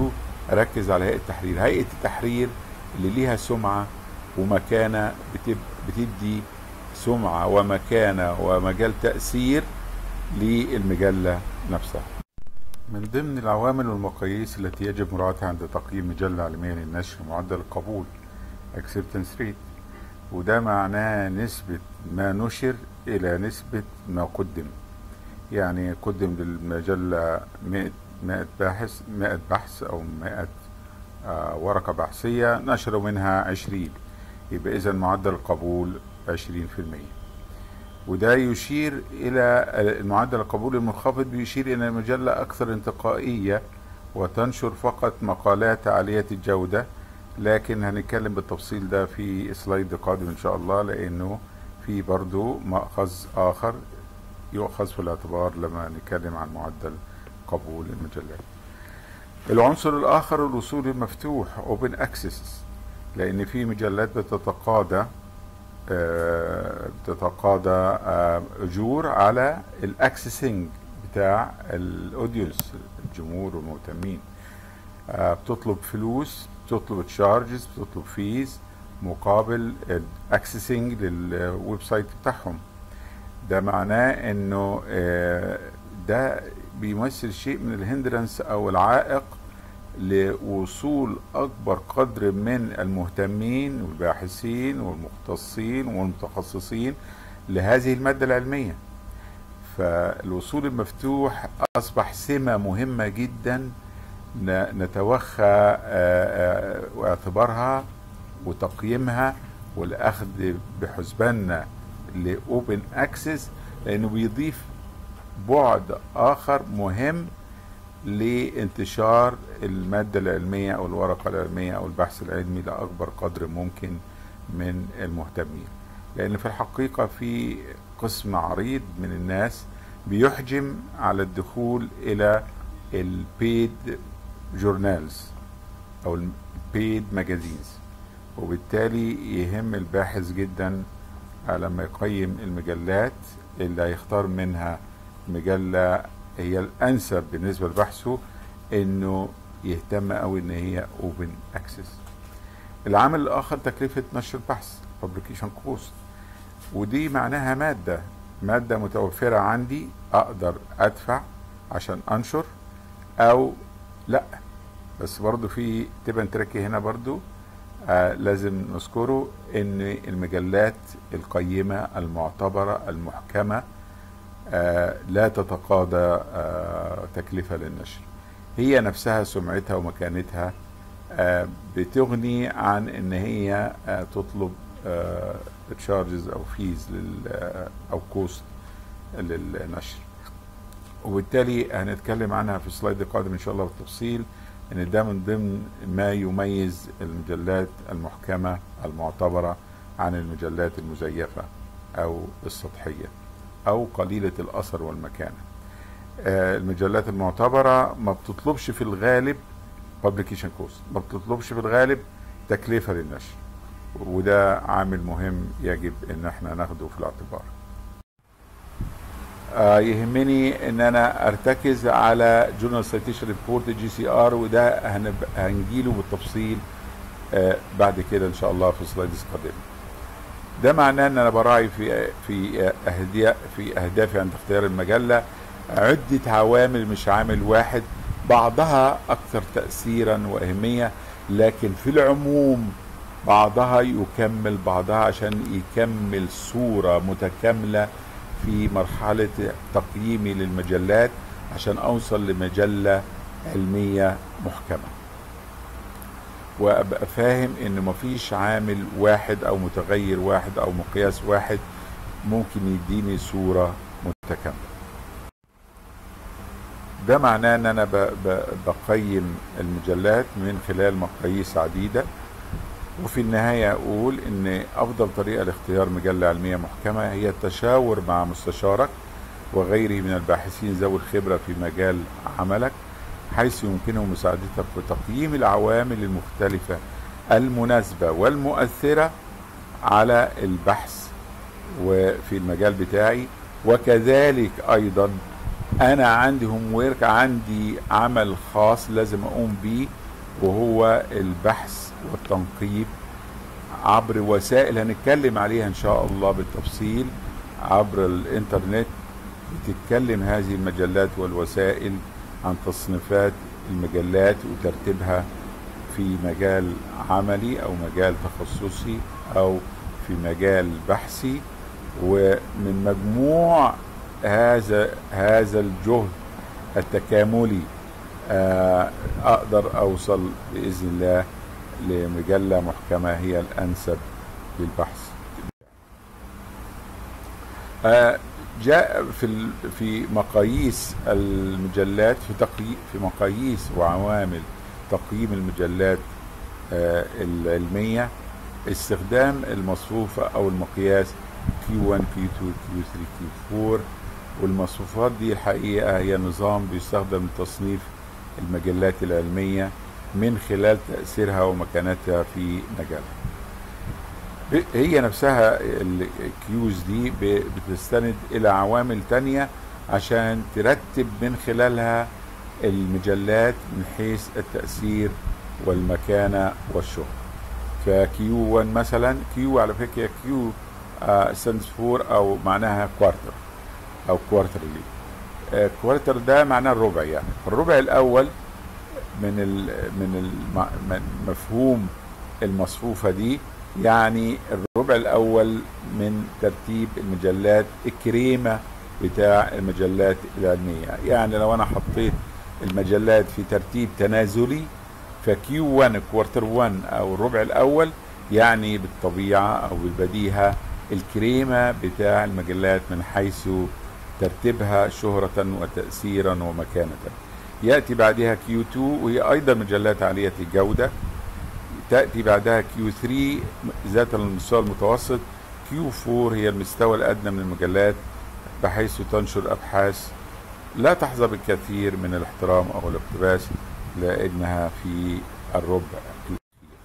اركز على هيئة التحرير. هيئة التحرير اللي ليها سمعة ومكانة، بتدي سمعة ومكانة ومجال تأثير للمجلة نفسها. من ضمن العوامل والمقاييس التي يجب مراعاتها عند تقييم مجلة علمية للنشر معدل القبول acceptance rate، وده معناه نسبة ما نشر إلى نسبة ما قدم. يعني قدم للمجلة مائة باحث مائة بحث أو مائة آه ورقة بحثية، نشروا منها عشرين، يبقى إذا معدل القبول عشرين في المية. وده يشير إلى معدل القبول المنخفض، بيشير إلى المجلة أكثر انتقائية وتنشر فقط مقالات عالية الجودة. لكن هنتكلم بالتفصيل ده في سلايد قادم إن شاء الله، لأنه في برضو مأخذ آخر يؤخذ في الاعتبار لما نتكلم عن معدل قبول المجلات. العنصر الآخر الوصول المفتوح open access، لأن في مجلات بتتقاضى آه بتتقاضى آه أجور على الأكسسنج بتاع الأودينس، الجمهور والمهتمين. آه بتطلب فلوس، بتطلب تشارجز، بتطلب فيز مقابل الأكسسنج للويب سايت بتاعهم. ده معناه انه ده بيمثل شيء من الهندرنس او العائق لوصول اكبر قدر من المهتمين والباحثين والمختصين والمتخصصين لهذه المادة العلمية. فالوصول المفتوح اصبح سمة مهمة جدا نتوخى واعتبارها وتقييمها والاخذ بحسباننا لأوبن أكسس، لأنه بيضيف بعد آخر مهم لانتشار المادة العلمية أو الورقة العلمية أو البحث العلمي لأكبر قدر ممكن من المهتمين. لأن في الحقيقة في قسم عريض من الناس بيحجم على الدخول إلى البيد جورنالز أو البيد ماجازينز، وبالتالي يهم الباحث جدا لما يقيم المجلات اللي هيختار منها مجلة هي الأنسب بالنسبة لبحثه، إنه يهتم أوي إن هي اوبن اكسس. العامل الآخر تكلفة نشر البحث publication cost، ودي معناها مادة مادة متوفرة عندي أقدر أدفع عشان أنشر أو لأ. بس برضو في تبقى تركي هنا برضو آه لازم نذكره ان المجلات القيمة المعتبرة المحكمة آه لا تتقاضى آه تكلفة للنشر، هي نفسها سمعتها ومكانتها آه بتغني عن ان هي آه تطلب تشارجز آه او فيز آه او كوست للنشر. وبالتالي هنتكلم عنها في السلايد القادم ان شاء الله بالتفصيل، ان ده من ضمن ما يميز المجلات المحكمة المعتبرة عن المجلات المزيفة او السطحية او قليلة الاثر والمكانة. آه المجلات المعتبرة ما بتطلبش في الغالب publication cost، ما بتطلبش في الغالب تكلفة للنشر، وده عامل مهم يجب ان احنا ناخده في الاعتبار. آه يهمني ان انا ارتكز على جورنال سايتيشن ريبورت جي سي ار، وده هنجيله بالتفصيل آه بعد كده ان شاء الله في سلايدز قادمه. ده معناه ان انا براعي في في اهداف في اهدافي عند اختيار المجله عده عوامل، مش عامل واحد، بعضها اكثر تاثيرا واهميه، لكن في العموم بعضها يكمل بعضها عشان يكمل صوره متكامله في مرحلة تقييمي للمجلات عشان أوصل لمجلة علمية محكمة، وأبقى فاهم إن مفيش عامل واحد أو متغير واحد أو مقياس واحد ممكن يديني صورة متكاملة. ده معناه إن أنا بقيم المجلات من خلال مقاييس عديدة، وفي النهاية أقول إن أفضل طريقة لاختيار مجلة علمية محكمة هي التشاور مع مستشارك وغيره من الباحثين ذوي الخبرة في مجال عملك، حيث يمكنهم مساعدتك في تقييم العوامل المختلفة المناسبة والمؤثرة على البحث وفي المجال بتاعي. وكذلك أيضا أنا عندي هوم ويرك، عندي عمل خاص لازم أقوم بيه وهو البحث والتنقيب عبر وسائل هنتكلم عليها ان شاء الله بالتفصيل عبر الانترنت. بتتكلم هذه المجلات والوسائل عن تصنيفات المجلات وترتيبها في مجال عملي او مجال تخصصي او في مجال بحثي، ومن مجموع هذا هذا الجهد التكاملي اقدر اوصل باذن الله لمجله محكمه هي الانسب للبحث. جاء في في مقاييس المجلات، في تقييم في مقاييس وعوامل تقييم المجلات العلميه استخدام المصفوفه او المقياس كيو واحد كيو اتنين كيو تلاتة كيو أربعة، والمصفوفات دي الحقيقه هي نظام بيستخدم لتصنيف المجلات العلميه من خلال تاثيرها ومكانتها في مجالها. هي نفسها الكيوز دي بتستند الى عوامل تانية عشان ترتب من خلالها المجلات من حيث التأثير والمكانة والشهرة. فكيو واحد مثلا، كيو على فكرة كيو stands for او معناها كوارتر او كوارترلي. كوارتر ده معناه الربع، يعني الربع الاول من من مفهوم المصفوفة دي، يعني الربع الاول من ترتيب المجلات الكريمة بتاع المجلات العلمية. يعني لو انا حطيت المجلات في ترتيب تنازلي فكيو واحد كوارتر واحد او الربع الاول يعني بالطبيعة او بالبديهة الكريمة بتاع المجلات من حيث ترتيبها شهرة وتأثيرا ومكانة. يأتي بعدها كيو اتنين وهي ايضا مجلات عالية الجودة. تأتي بعدها كيو تلاتة ذات المستوى المتوسط. كيو أربعة هي المستوى الأدنى من المجلات بحيث تنشر أبحاث لا تحظى بالكثير من الاحترام أو الاقتباس لأنها في الربع الأخير.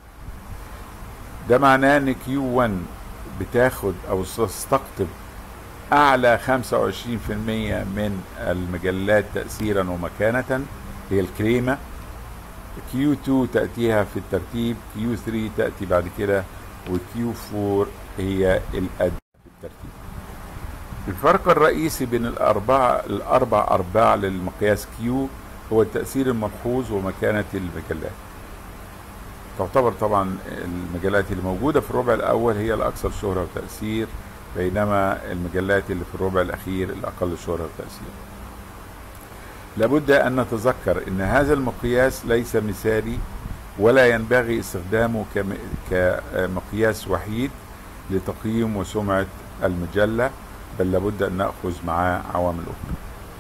ده معناه أن كيو واحد بتاخد أو تستقطب أعلى خمسة وعشرين بالمئة من المجلات تأثيرا ومكانة، هي الكريمة. كيو اتنين تأتيها في الترتيب، كيو تلاتة تأتي بعد كده، وكيو أربعة هي الأدنى في الترتيب. الفرق الرئيسي بين الأربعة الأربع أرباع للمقياس كيو هو التأثير الملحوظ ومكانة المجلات. تعتبر طبعا المجلات اللي موجودة في الربع الأول هي الأكثر شهرة وتأثير، بينما المجلات اللي في الربع الأخير الأقل شهرة وتأثير. لابد أن نتذكر أن هذا المقياس ليس مثالي ولا ينبغي استخدامه كمقياس وحيد لتقييم وسمعة المجلة، بل لابد أن نأخذ معاه عوامل أخرى.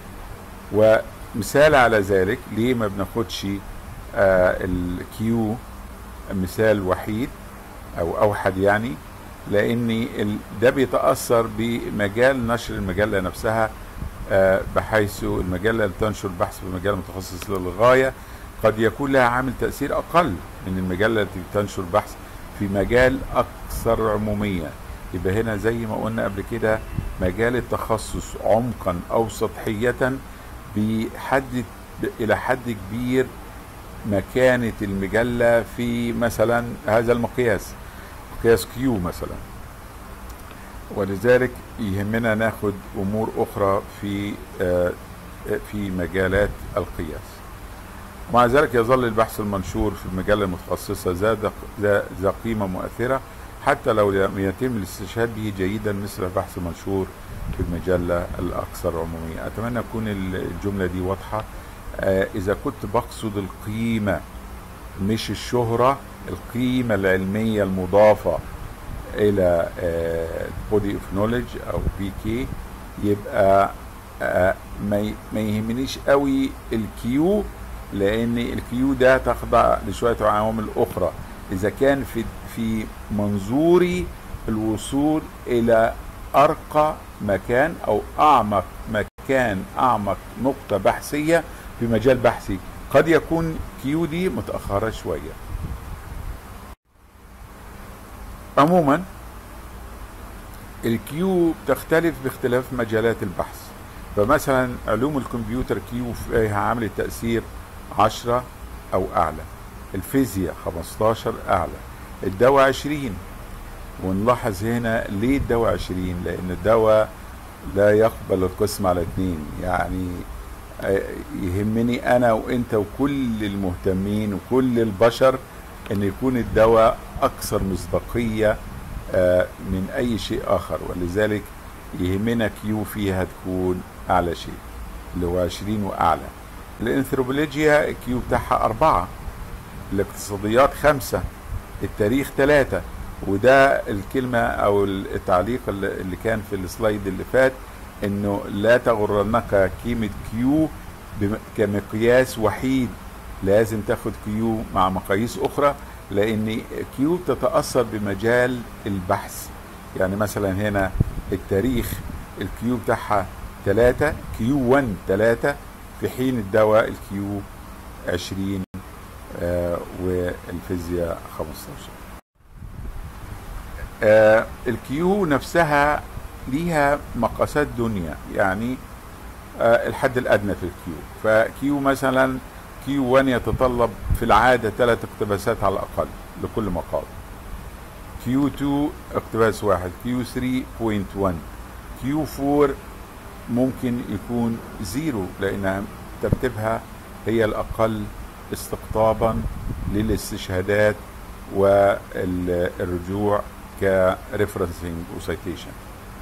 ومثال على ذلك ليه ما بناخدش الكيو مثال وحيد أو أوحد، يعني لأن ده بيتأثر بمجال نشر المجلة نفسها، بحيث المجلة اللي تنشر بحث في مجال متخصص للغاية قد يكون لها عامل تأثير أقل من المجلة التي تنشر بحث في مجال أكثر عمومية. يبقى هنا زي ما قلنا قبل كده مجال التخصص عمقا أو سطحية بيحدد إلى حد كبير مكانة المجلة في مثلا هذا المقياس، مقياس كيو مثلا. ولذلك يهمنا ناخد امور اخرى في في مجالات القياس. ومع ذلك يظل البحث المنشور في المجله المتخصصه ذا قيمه مؤثره حتى لو لم يتم الاستشهاد به جيدا مثل البحث المنشور في المجله الاكثر عموميه. اتمنى تكون الجمله دي واضحه. اذا كنت بقصد القيمه مش الشهره، القيمه العلميه المضافه الى بودي اوف نوليدج او بي كي، يبقى ما يهمنيش قوي الكيو، لان الكيو ده تخضع لشويه عوامل اخرى. اذا كان في في منظوري الوصول الى ارقى مكان او اعمق مكان، اعمق نقطه بحثيه في مجال بحثي، قد يكون كيو دي متاخره شويه. عموما الكيو بتختلف باختلاف مجالات البحث. فمثلا علوم الكمبيوتر كيو فيها عامل التأثير عشرة أو أعلى، الفيزياء خمستاشر أعلى، الدواء عشرين. ونلاحظ هنا ليه الدواء عشرين؟ لأن الدواء لا يقبل القسم على اتنين، يعني يهمني أنا وإنت وكل المهتمين وكل البشر أن يكون الدواء أكثر مصداقية من أي شيء آخر، ولذلك يهمنا كيو فيها تكون أعلى شيء اللي هو عشرين وأعلى. الانثروبولوجيا الكيو بتاعها أربعة، الاقتصاديات خمسة، التاريخ ثلاثة. وده الكلمة أو التعليق اللي كان في السلايد اللي فات، إنه لا تغرنك قيمة كيو كمقياس وحيد، لازم تاخد كيو مع مقاييس أخرى، لأن كيو تتأثر بمجال البحث. يعني مثلا هنا التاريخ الكيو بتاعها ثلاثة، كيو واحد ثلاثة، في حين الدواء الكيو عشرين آه والفيزياء خمستاشر. آه الكيو نفسها ليها مقاسات دنيا، يعني آه الحد الأدنى في الكيو. فكيو مثلا كيو واحد يتطلب في العادة ثلاث اقتباسات على الأقل لكل مقال، كيو اتنين اقتباس واحد، كيو ثلاثة بوينت واحد، كيو أربعة ممكن يكون زيرو، لأن ترتيبها هي الأقل استقطابا للاستشهادات والرجوع كريفرنسنج وسيتيشن.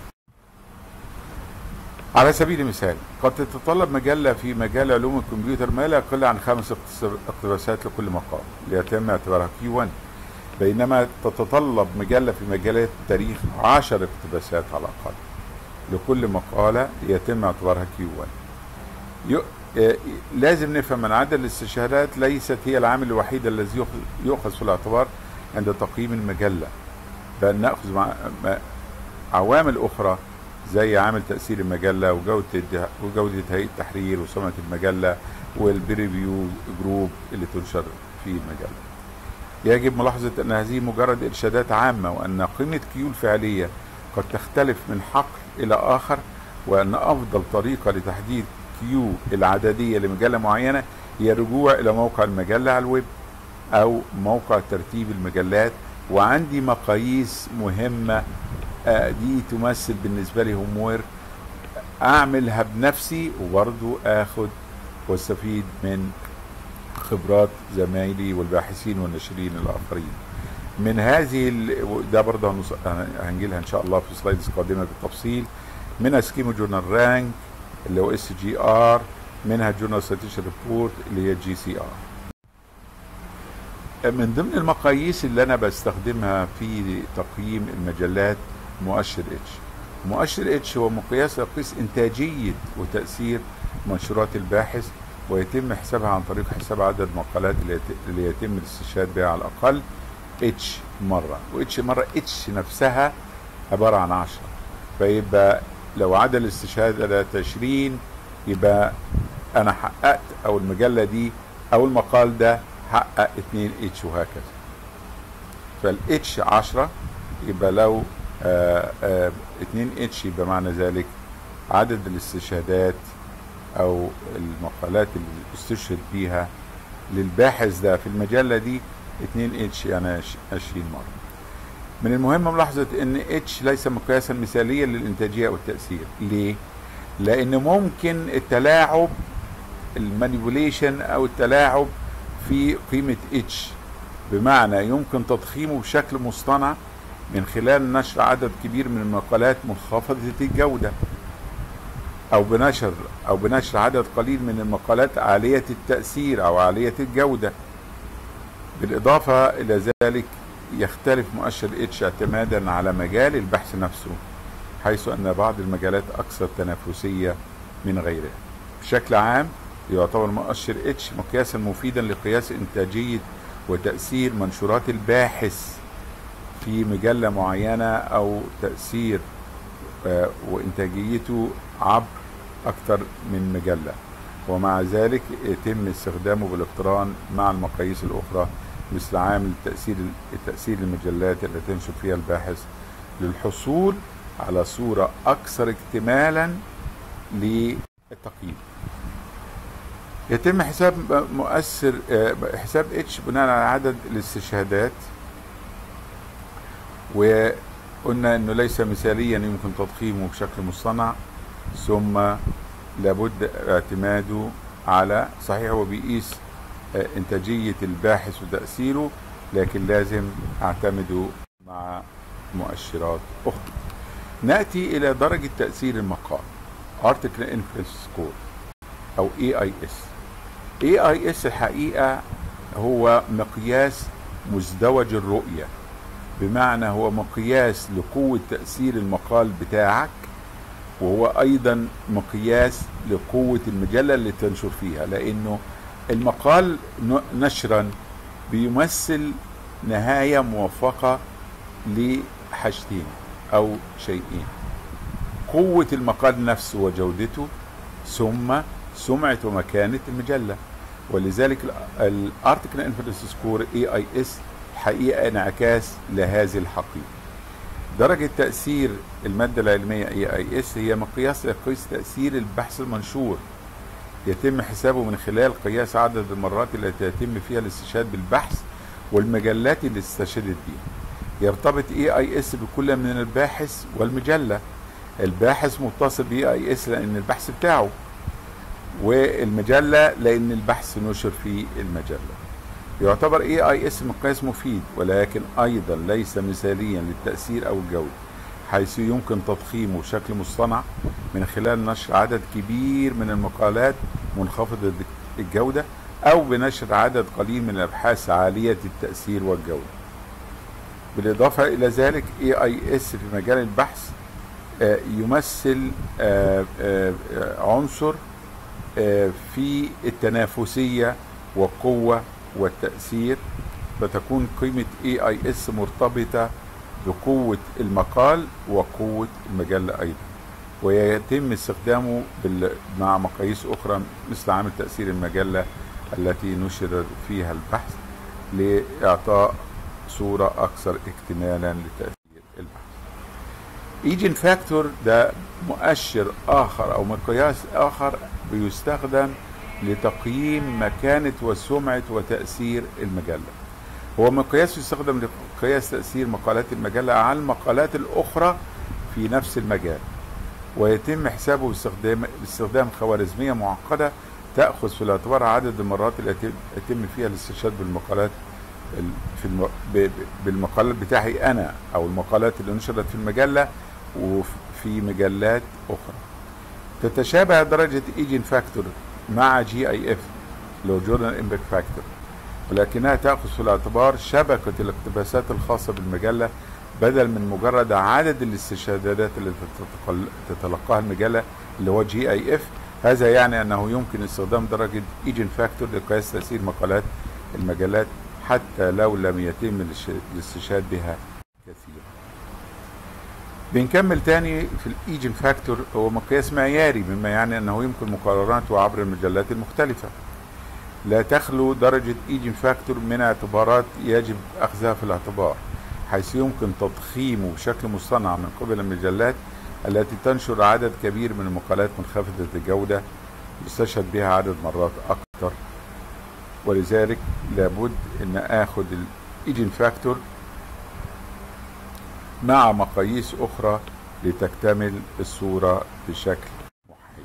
على سبيل المثال قد تتطلب مجلة في مجال علوم الكمبيوتر ما لا يقل عن خمس اقتباسات لكل مقال ليتم اعتبارها كيو واحد، بينما تتطلب مجلة في مجالات التاريخ عشر اقتباسات على الأقل لكل مقالة يتم اعتبارها كيو واحد. لازم نفهم أن عدد الاستشهادات ليست هي العامل الوحيد الذي يؤخذ في الاعتبار عند تقييم المجلة، بل نأخذ مع عوامل أخرى زي عامل تأثير المجلة وجودة وجودة هيئة التحرير وسمعة المجلة والبريفيو جروب اللي تنشر في المجلة. يجب ملاحظة أن هذه مجرد إرشادات عامة، وأن قيمة كيو الفعلية قد تختلف من حقل إلى آخر، وأن أفضل طريقة لتحديد كيو العددية لمجلة معينة هي الرجوع إلى موقع المجلة على الويب أو موقع ترتيب المجلات. وعندي مقاييس مهمة دي تمثل بالنسبة لي هوم وير أعملها بنفسي، وبرضو آخد واستفيد من خبرات زمايلي والباحثين والناشرين الآخرين. من هذه ده برضه هنجيلها إن شاء الله في سلايدز قادمة بالتفصيل، منها سكيما جورنال رانك اللي هو اس جي ار، منها جورنال سيتيشن ريبورت اللي هي جي سي ار. من ضمن المقاييس اللي أنا بستخدمها في تقييم المجلات مؤشر اتش. مؤشر اتش هو مقياس يقيس إنتاجية وتأثير منشورات الباحث، ويتم حسابها عن طريق حساب عدد المقالات اللي يتم الاستشهاد بها على الأقل اتش مرة، واتش مرة اتش نفسها عبارة عن عشرة، فيبقى لو عدد الاستشهادات عشرين يبقى أنا حققت أو المجلة دي أو المقال ده حقق اتنين اتش وهكذا. فالاتش عشرة يبقى لو آآ آآ اتنين اتش يبقى معنى ذلك عدد الاستشهادات او المقالات اللي استشهد بيها للباحث ده في المجلة دي اتنين اتش يعني عشرين مرة. من المهم ملاحظة ان اتش ليس مقياسا مثاليا للانتاجية والتأثير. ليه؟ لان ممكن التلاعب المانيبوليشن او التلاعب في قيمة اتش، بمعنى يمكن تضخيمه بشكل مصطنع من خلال نشر عدد كبير من المقالات منخفضة الجودة، أو بنشر أو بنشر عدد قليل من المقالات عالية التأثير أو عالية الجودة. بالإضافة إلى ذلك يختلف مؤشر اتش اعتمادا على مجال البحث نفسه، حيث أن بعض المجالات أكثر تنافسية من غيرها. بشكل عام يعتبر مؤشر اتش مقياسا مفيدا لقياس إنتاجية وتأثير منشورات الباحث في مجلة معينة أو تأثير آه وإنتاجيته عبر أكثر من مجلة، ومع ذلك يتم استخدامه بالاقتران مع المقاييس الأخرى مثل عامل تأثير تأثير المجلات التي تنشر فيها الباحث للحصول على صورة أكثر اكتمالا للتقييم. يتم حساب مؤثر حساب اتش بناء على عدد الاستشهادات، وقلنا انه ليس مثاليا يمكن تضخيمه بشكل مصطنع، ثم لابد اعتماده على صحيح هو بيقيس انتاجية الباحث وتأثيره، لكن لازم اعتمده مع مؤشرات اخرى. نأتي الى درجة تأثير المقال Article Influence Score او إيه آي إس. إيه آي إس الحقيقة هو مقياس مزدوج الرؤية، بمعنى هو مقياس لقوة تأثير المقال بتاعك، وهو أيضا مقياس لقوة المجلة اللي تنشر فيها، لأنه المقال نشرا بيمثل نهاية موفقة لحاجتين أو شيئين: قوة المقال نفسه وجودته، ثم سمعة ومكانة المجلة. ولذلك الارتكل انفلونس سكور إيه آي إس حقيقة انعكاس لهذه الحقيقة. درجة تأثير المادة العلمية إيه آي إس هي مقياس يقيس تأثير البحث المنشور، يتم حسابه من خلال قياس عدد المرات التي يتم فيها الاستشهاد بالبحث والمجلات اللي استشهدت بها. يرتبط إيه آي إس بكل من الباحث والمجلة. الباحث متصل بإيه آي إس لأن البحث بتاعه، والمجلة لأن البحث نشر في المجلة. يعتبر إيه آي إس مقياس مفيد، ولكن أيضا ليس مثاليا للتأثير أو الجودة، حيث يمكن تضخيمه بشكل مصطنع من خلال نشر عدد كبير من المقالات منخفضة الجودة، أو بنشر عدد قليل من الأبحاث عالية التأثير والجودة. بالإضافة إلى ذلك إيه آي إس في مجال البحث يمثل عنصر في التنافسية والقوة والتأثير، فتكون قيمة إيه آي إس مرتبطة بقوة المقال وقوة المجلة أيضا، ويتم استخدامه مع مقاييس أخرى مثل عامل تأثير المجلة التي نشر فيها البحث لإعطاء صورة أكثر اكتمالا لتأثير البحث. ايجن فاكتور ده مؤشر آخر أو مقياس آخر بيستخدم لتقييم مكانة وسمعة وتأثير المجلة. هو مقياس يستخدم لقياس تأثير مقالات المجلة على المقالات الأخرى في نفس المجال، ويتم حسابه باستخدام باستخدام خوارزمية معقدة تأخذ في الاعتبار عدد المرات التي يتم فيها الاستشهاد بالمقالات في الم... بالمقالات بتاعي أنا أو المقالات اللي نشرت في المجلة وفي مجلات أخرى. تتشابه درجة ايجن فاكتور مع جي اي اف لو جورنال امباكت فاكتور، ولكنها تأخذ في الاعتبار شبكة الاقتباسات الخاصة بالمجلة بدل من مجرد عدد الاستشهادات اللي تتلقاها المجلة اللي هو جي اي اف. هذا يعني أنه يمكن استخدام درجة ايجن فاكتور لقياس تأثير مقالات المجلات حتى لو لم يتم الاستشهاد بها كثيرا. بنكمل تاني في الايجن فاكتور. هو مقياس معياري، مما يعني انه يمكن مقارنته عبر المجلات المختلفة. لا تخلو درجة ايجن فاكتور من اعتبارات يجب اخذها في الاعتبار، حيث يمكن تضخيمه بشكل مصطنع من قبل المجلات التي تنشر عدد كبير من المقالات منخفضة الجودة يستشهد بها عدد مرات اكثر. ولذلك لابد ان اخذ الايجن فاكتور مع مقاييس أخرى لتكتمل الصورة بشكل محايد.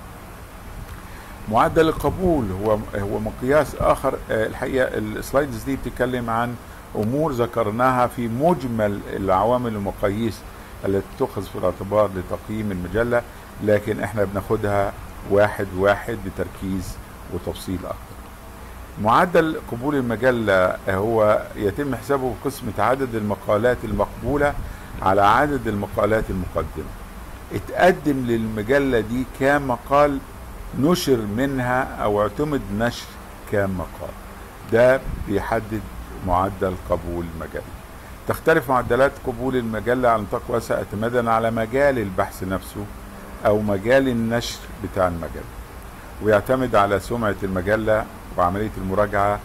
معدل القبول هو هو مقياس آخر. الحقيقة السلايدز دي بتتكلم عن أمور ذكرناها في مجمل العوامل المقاييس التي تؤخذ في الاعتبار لتقييم المجلة، لكن احنا بناخدها واحد واحد بتركيز وتفصيل أكثر. معدل قبول المجلة هو يتم حسابه بقسمة عدد المقالات المقبولة على عدد المقالات المقدمة. اتقدم للمجلة دي كام مقال نشر منها أو اعتمد نشر كام مقال، ده بيحدد معدل قبول المجلة. تختلف معدلات قبول المجلة على نطاق واسع اعتمادا على مجال البحث نفسه أو مجال النشر بتاع المجلة، ويعتمد على سمعة المجلة وعملية المراجعة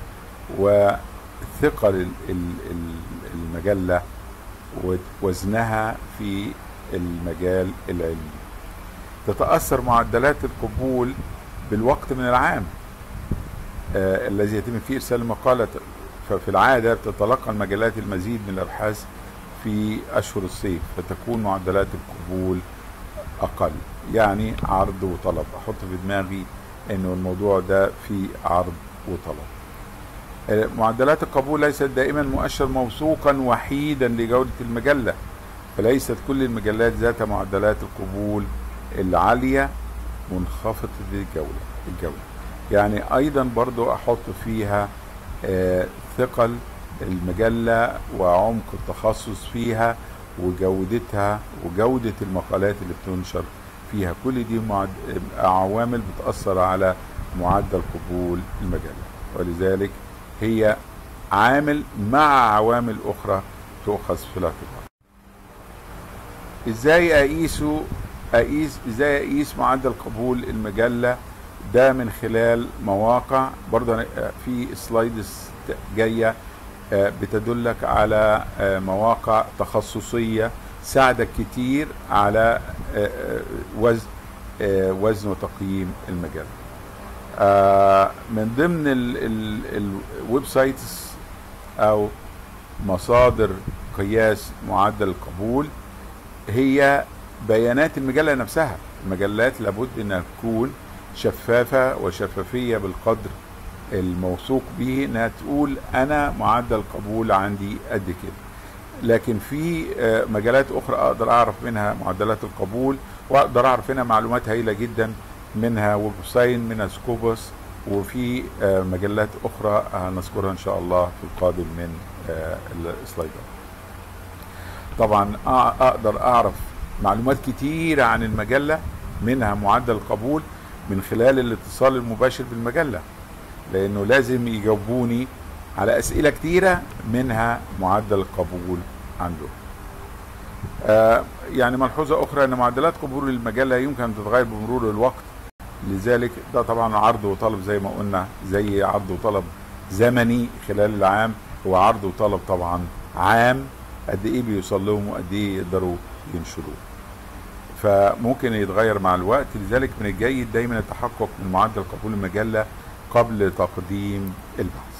وثقل المجلة ووزنها في المجال العلمي. تتأثر معدلات القبول بالوقت من العام، آه الذي يتم فيه إرسال المقالة. ففي العادة بتتلقى المجلات المزيد من الأبحاث في أشهر الصيف، فتكون معدلات القبول أقل. يعني عرض وطلب، أحط في دماغي إنه الموضوع ده فيه عرض وطلب. آه معدلات القبول ليست دائما مؤشر موثوقا وحيدا لجودة المجلة، فليست كل المجلات ذات معدلات القبول العالية منخفضة الجودة الجودة يعني أيضا برضو أحط فيها آه ثقل المجلة وعمق التخصص فيها وجودتها وجودة المقالات اللي بتنشر فيها. كل دي عوامل بتأثر على معدل قبول المجلة، ولذلك هي عامل مع عوامل أخرى تؤخذ في الاعتبار. ازاي اقيسه اقيس ازاي اقيس معدل قبول المجله؟ ده من خلال مواقع، برضه في سلايدز جايه بتدلك على مواقع تخصصيه ساعدك كتير على وزن وزن وتقييم المجله. من ضمن الويب سايتس او مصادر قياس معدل القبول هي بيانات المجلة نفسها. المجلات لابد انها تكون شفافة وشفافية بالقدر الموثوق به، انها تقول انا معدل قبول عندي قد كده. لكن في مجلات اخرى اقدر اعرف منها معدلات القبول، واقدر اعرف منها معلومات هائلة جدا، منها ويب ساين، منها سكوبوس، وفي مجلات اخرى هنذكرها ان شاء الله في القادم من السلايدات. طبعا اقدر اعرف معلومات كتيرة عن المجلة، منها معدل القبول من خلال الاتصال المباشر بالمجلة، لانه لازم يجاوبوني على اسئلة كتيرة منها معدل القبول عنده. آه يعني ملحوظة اخرى ان معدلات قبول المجلة يمكن ان تتغير بمرور الوقت، لذلك ده طبعا عرض وطلب زي ما قلنا، زي عرض وطلب زمني خلال العام، هو عرض وطلب طبعا عام، قد ايه بيوصل لهم وقد ايه يقدروا ينشروه، فممكن يتغير مع الوقت. لذلك من الجيد دايما التحقق من معدل قبول المجلة قبل تقديم البحث.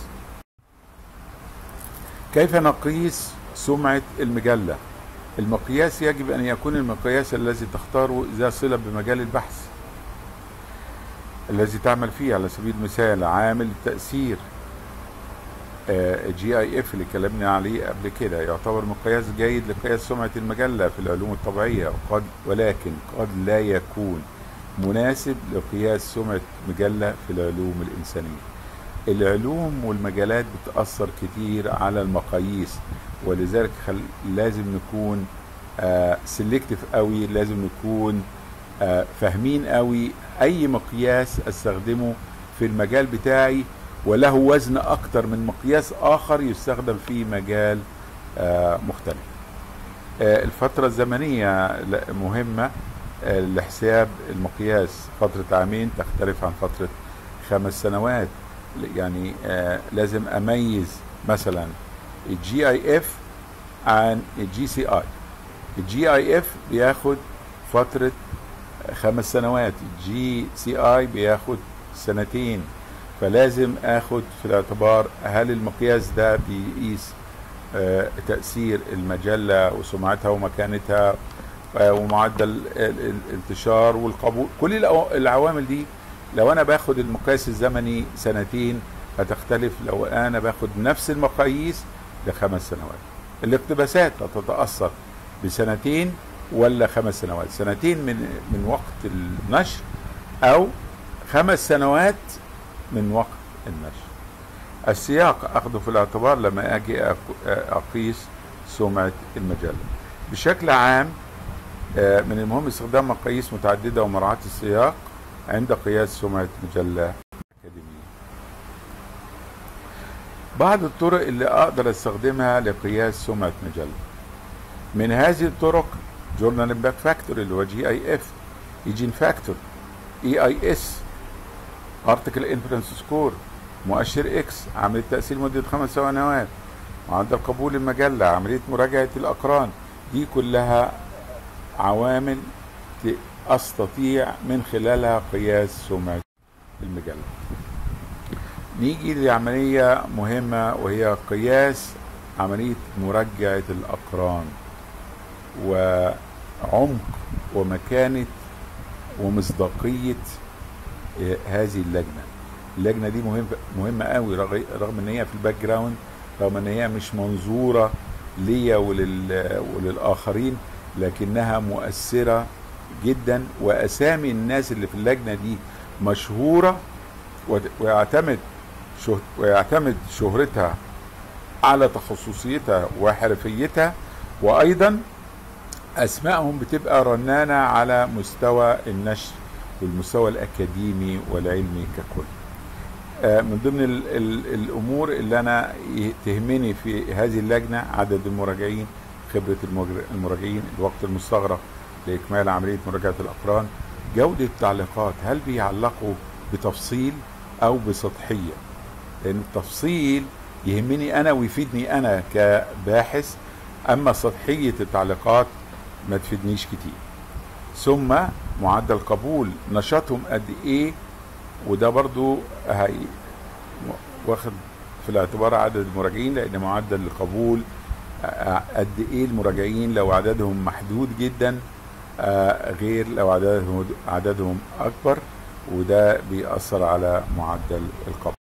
كيف نقيس سمعة المجلة؟ المقياس يجب ان يكون المقياس الذي تختاره ذا صلة بمجال البحث الذي تعمل فيه. على سبيل المثال عامل التأثير جي اي اف اللي اتكلمنا عليه قبل كده يعتبر مقياس جيد لقياس سمعة المجلة في العلوم الطبيعية، وقد ولكن قد لا يكون مناسب لقياس سمعة مجلة في العلوم الإنسانية. العلوم والمجالات بتأثر كتير على المقاييس، ولذلك خل... لازم نكون آه سيلكتيف قوي، لازم نكون آه فاهمين قوي اي مقياس استخدمه في المجال بتاعي وله وزن اكتر من مقياس اخر يستخدم في مجال آه مختلف. آه الفترة الزمنية مهمة آه لحساب المقياس. فترة عامين تختلف عن فترة خمس سنوات. يعني آه لازم اميز مثلا الجي اي اف عن الجي سي اي. الجي اي اف بياخد فترة خمس سنوات، الجي سي اي بياخد سنتين، فلازم اخد في الاعتبار هل المقياس ده بيقيس آه تأثير المجلة وسمعتها ومكانتها آه ومعدل الانتشار والقبول. كل العوامل دي لو انا باخد المقياس الزمني سنتين هتختلف لو انا باخد نفس المقاييس لخمس سنوات. الاقتباسات هتتأثر بسنتين ولا خمس سنوات، سنتين من من وقت النشر او خمس سنوات من وقت النشر. السياق اخذه في الاعتبار لما اجي اقيس سمعة المجلة. بشكل عام من المهم استخدام مقاييس متعددة ومراعاة السياق عند قياس سمعة مجلة أكاديمية. بعض الطرق اللي اقدر استخدمها لقياس سمعة مجلة، من هذه الطرق جورنال امباكت فاكتور اللي هو جي اي اف، ايجين فاكتور، اي اي اس، ارتكل انفرنس سكور، مؤشر اكس، عملية تأثير مدة خمس سنوات، معدل قبول المجلة، عملية مراجعة الأقران. دي كلها عوامل أستطيع من خلالها قياس سمعة المجلة. نيجي لعملية مهمة وهي قياس عملية مرجعة الأقران وعمق ومكانة ومصداقية هذه اللجنة. اللجنة دي مهم مهمة قوي، رغم ان هي في الباك جراوند، رغم ان هي مش منظورة ليا ولل... وللآخرين، لكنها مؤثرة جدا، وأسامي الناس اللي في اللجنة دي مشهورة، ويعتمد شه... ويعتمد شهرتها على تخصصيتها وحرفيتها، وأيضا أسمائهم بتبقى رنانة على مستوى النشر والمستوى الأكاديمي والعلمي ككل. من ضمن ال ال الأمور اللي أنا تهمني في هذه اللجنة عدد المراجعين، خبرة المراجعين، الوقت المستغرق لإكمال عملية مراجعة الأقران، جودة التعليقات، هل بيعلقوا بتفصيل أو بسطحية؟ لأن التفصيل يهمني أنا ويفيدني أنا كباحث، أما سطحية التعليقات ما تفيدنيش كتير. ثم معدل قبول، نشاطهم قد ايه، وده برضو هي واخد في الاعتبار عدد المراجعين، لان معدل القبول قد ايه المراجعين لو عددهم محدود جدا غير لو عددهم عددهم اكبر، وده بيأثر على معدل القبول.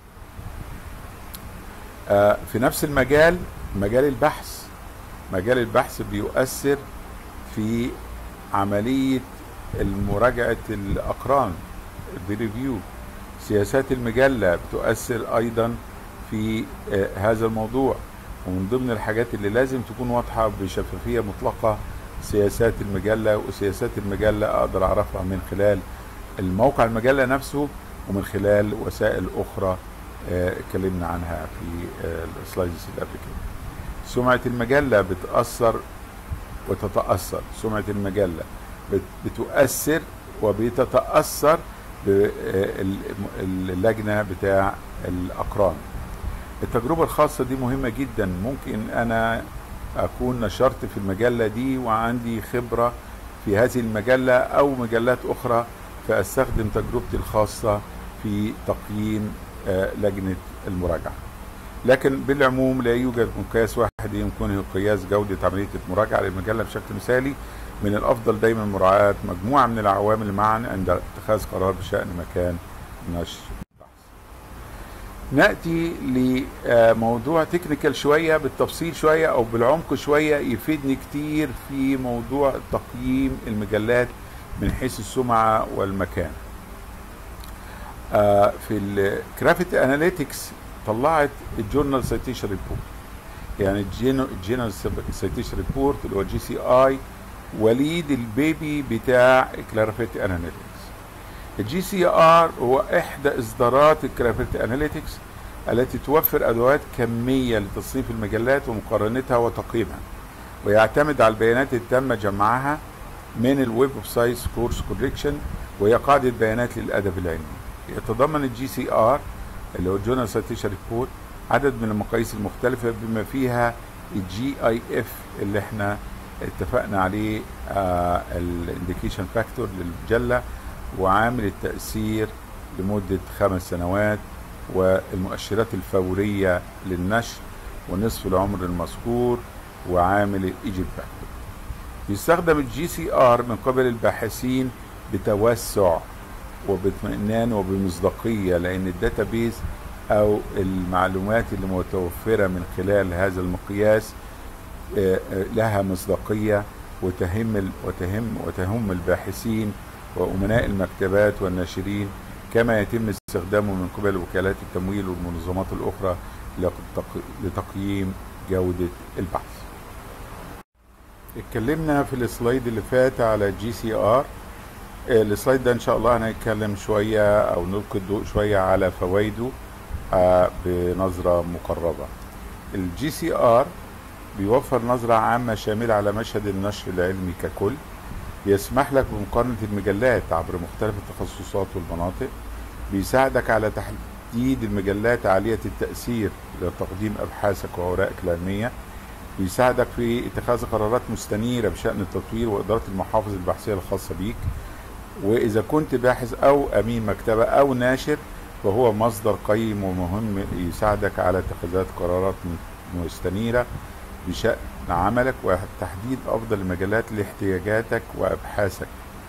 في نفس المجال، مجال البحث، مجال البحث بيؤثر في عملية المراجعة الأقران، الريفيو. سياسات المجلة بتؤثر أيضا في هذا الموضوع، ومن ضمن الحاجات اللي لازم تكون واضحة بشفافية مطلقة سياسات المجلة. وسياسات المجلة أقدر أعرفها من خلال الموقع المجلة نفسه، ومن خلال وسائل أخرى اتكلمنا عنها في السلايدز اللي قبل كده. سمعة المجلة بتأثر وتتأثر، سمعة المجلة بتؤثر وبتتأثر باللجنة بتاع الأقران. التجربة الخاصة دي مهمة جدا، ممكن أنا أكون نشرت في المجلة دي وعندي خبرة في هذه المجلة أو مجلات أخرى، فأستخدم تجربتي الخاصة في تقييم لجنة المراجعة. لكن بالعموم لا يوجد مقياس واحد يمكنه قياس جودة عملية المراجعة للمجلة بشكل مثالي. من الأفضل دايما مراعاة مجموعة من العوامل معا عند اتخاذ قرار بشأن مكان نشر البحث. نأتي لموضوع تكنيكال شوية، بالتفصيل شوية أو بالعمق شوية، يفيدني كتير في موضوع تقييم المجلات من حيث السمعة والمكان. في الكرافت اناليتكس طلعت الجورنال سايتيشن ريبورت، يعني الجورنال سايتيشن ريبورت اللي هو جي سي اي، وليد البيبي بتاع كلاريفيت اناليتكس. الجي سي ار هو احدى اصدارات الكلاريفيت اناليتكس التي توفر ادوات كميه لتصنيف المجلات ومقارنتها وتقييمها، ويعتمد على البيانات اللي تم جمعها من الويب سايت كورس كوليكشن، وهي قاعده بيانات للادب العلمي. يتضمن الجي سي ار اللي هو الجورنال سايتيشن ريبورت عدد من المقاييس المختلفه، بما فيها الجي اي اف اللي احنا اتفقنا عليه، الانديكيشن فاكتور للمجله، وعامل التاثير لمده خمس سنوات، والمؤشرات الفوريه للنشر، ونصف العمر المذكور، وعامل الايجيبت فاكتور. يستخدم الجي سي ار من قبل الباحثين بتوسع وباطمئنان وبمصداقيه، لان الداتابيز او المعلومات اللي متوفره من خلال هذا المقياس لها مصداقيه وتهم وتهم وتهم الباحثين وامناء المكتبات والناشرين، كما يتم استخدامه من قبل وكالات التمويل والمنظمات الاخرى لتقييم جوده البحث. اتكلمنا في السلايد اللي فات على جي سي ار. السلايد ده ان شاء الله هنتكلم شويه او نلقي الضوء شويه على فوائده بنظره مقربه. الجي سي ار بيوفر نظره عامه شامله على مشهد النشر العلمي ككل، بيسمح لك بمقارنه المجلات عبر مختلف التخصصات والمناطق، بيساعدك على تحديد المجلات عاليه التاثير لتقديم ابحاثك واوراقك العلميه، بيساعدك في اتخاذ قرارات مستنيره بشان التطوير واداره المحافظ البحثيه الخاصه بيك. واذا كنت باحث او امين مكتبه او ناشر، وهو مصدر قيم ومهم يساعدك على اتخاذات قرارات مستنيرة بشأن عملك وتحديد أفضل مجالات لاحتياجاتك وأبحاثك.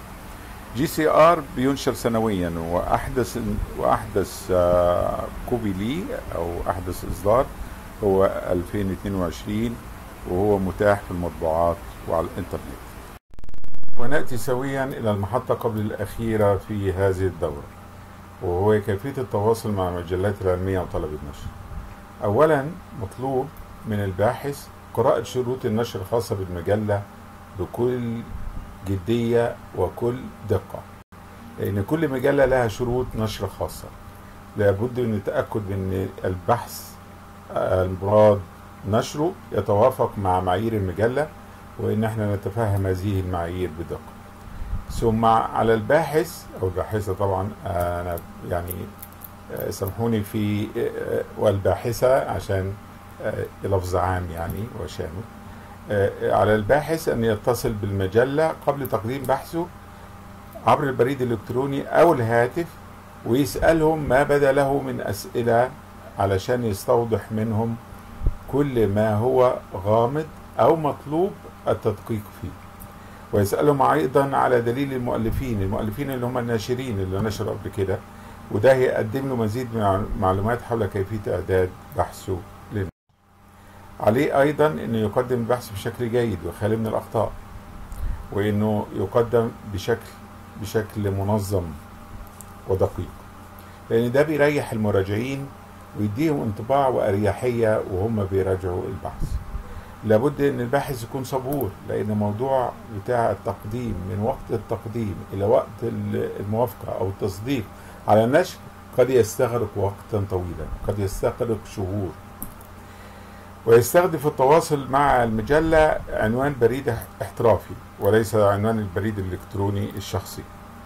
جي سي آر بينشر سنويا، وأحدث وأحدث كوبي ليه أو أحدث إصدار هو ألفين واثنين وعشرين، وهو متاح في المطبوعات وعلى الإنترنت. ونأتي سويا إلى المحطة قبل الأخيرة في هذه الدورة، وهو كيفية التواصل مع المجلات العلمية وطلب النشر. أولا مطلوب من الباحث قراءة شروط النشر الخاصة بالمجلة بكل جدية وكل دقة، لأن كل مجلة لها شروط نشر خاصة. لابد من التأكد من البحث المراد نشره يتوافق مع معايير المجلة، وإن احنا نتفهم هذه المعايير بدقة. ثم على الباحث أو الباحثة، طبعا أنا يعني سامحوني في والباحثة عشان لفظ عام يعني وشامل. على الباحث أن يتصل بالمجلة قبل تقديم بحثه عبر البريد الإلكتروني أو الهاتف، ويسألهم ما بدا له من أسئلة علشان يستوضح منهم كل ما هو غامض أو مطلوب التدقيق فيه. ويسألهم أيضا على دليل المؤلفين المؤلفين اللي هم الناشرين اللي نشروا قبل كده، وده هيقدم له مزيد من المعلومات حول كيفية إعداد بحثه للنشر. عليه أيضا أنه يقدم البحث بشكل جيد وخالي من الأخطاء، وأنه يقدم بشكل بشكل منظم ودقيق، لأن ده بيريح المراجعين ويديهم انطباع وأريحية وهم بيراجعوا البحث. لابد أن الباحث يكون صبور، لأن الموضوع بتاع التقديم من وقت التقديم إلى وقت الموافقة أو التصديق على النشر قد يستغرق وقتا طويلا، قد يستغرق شهور. ويستخدم في التواصل مع المجلة عنوان بريد احترافي وليس عنوان البريد الإلكتروني الشخصي،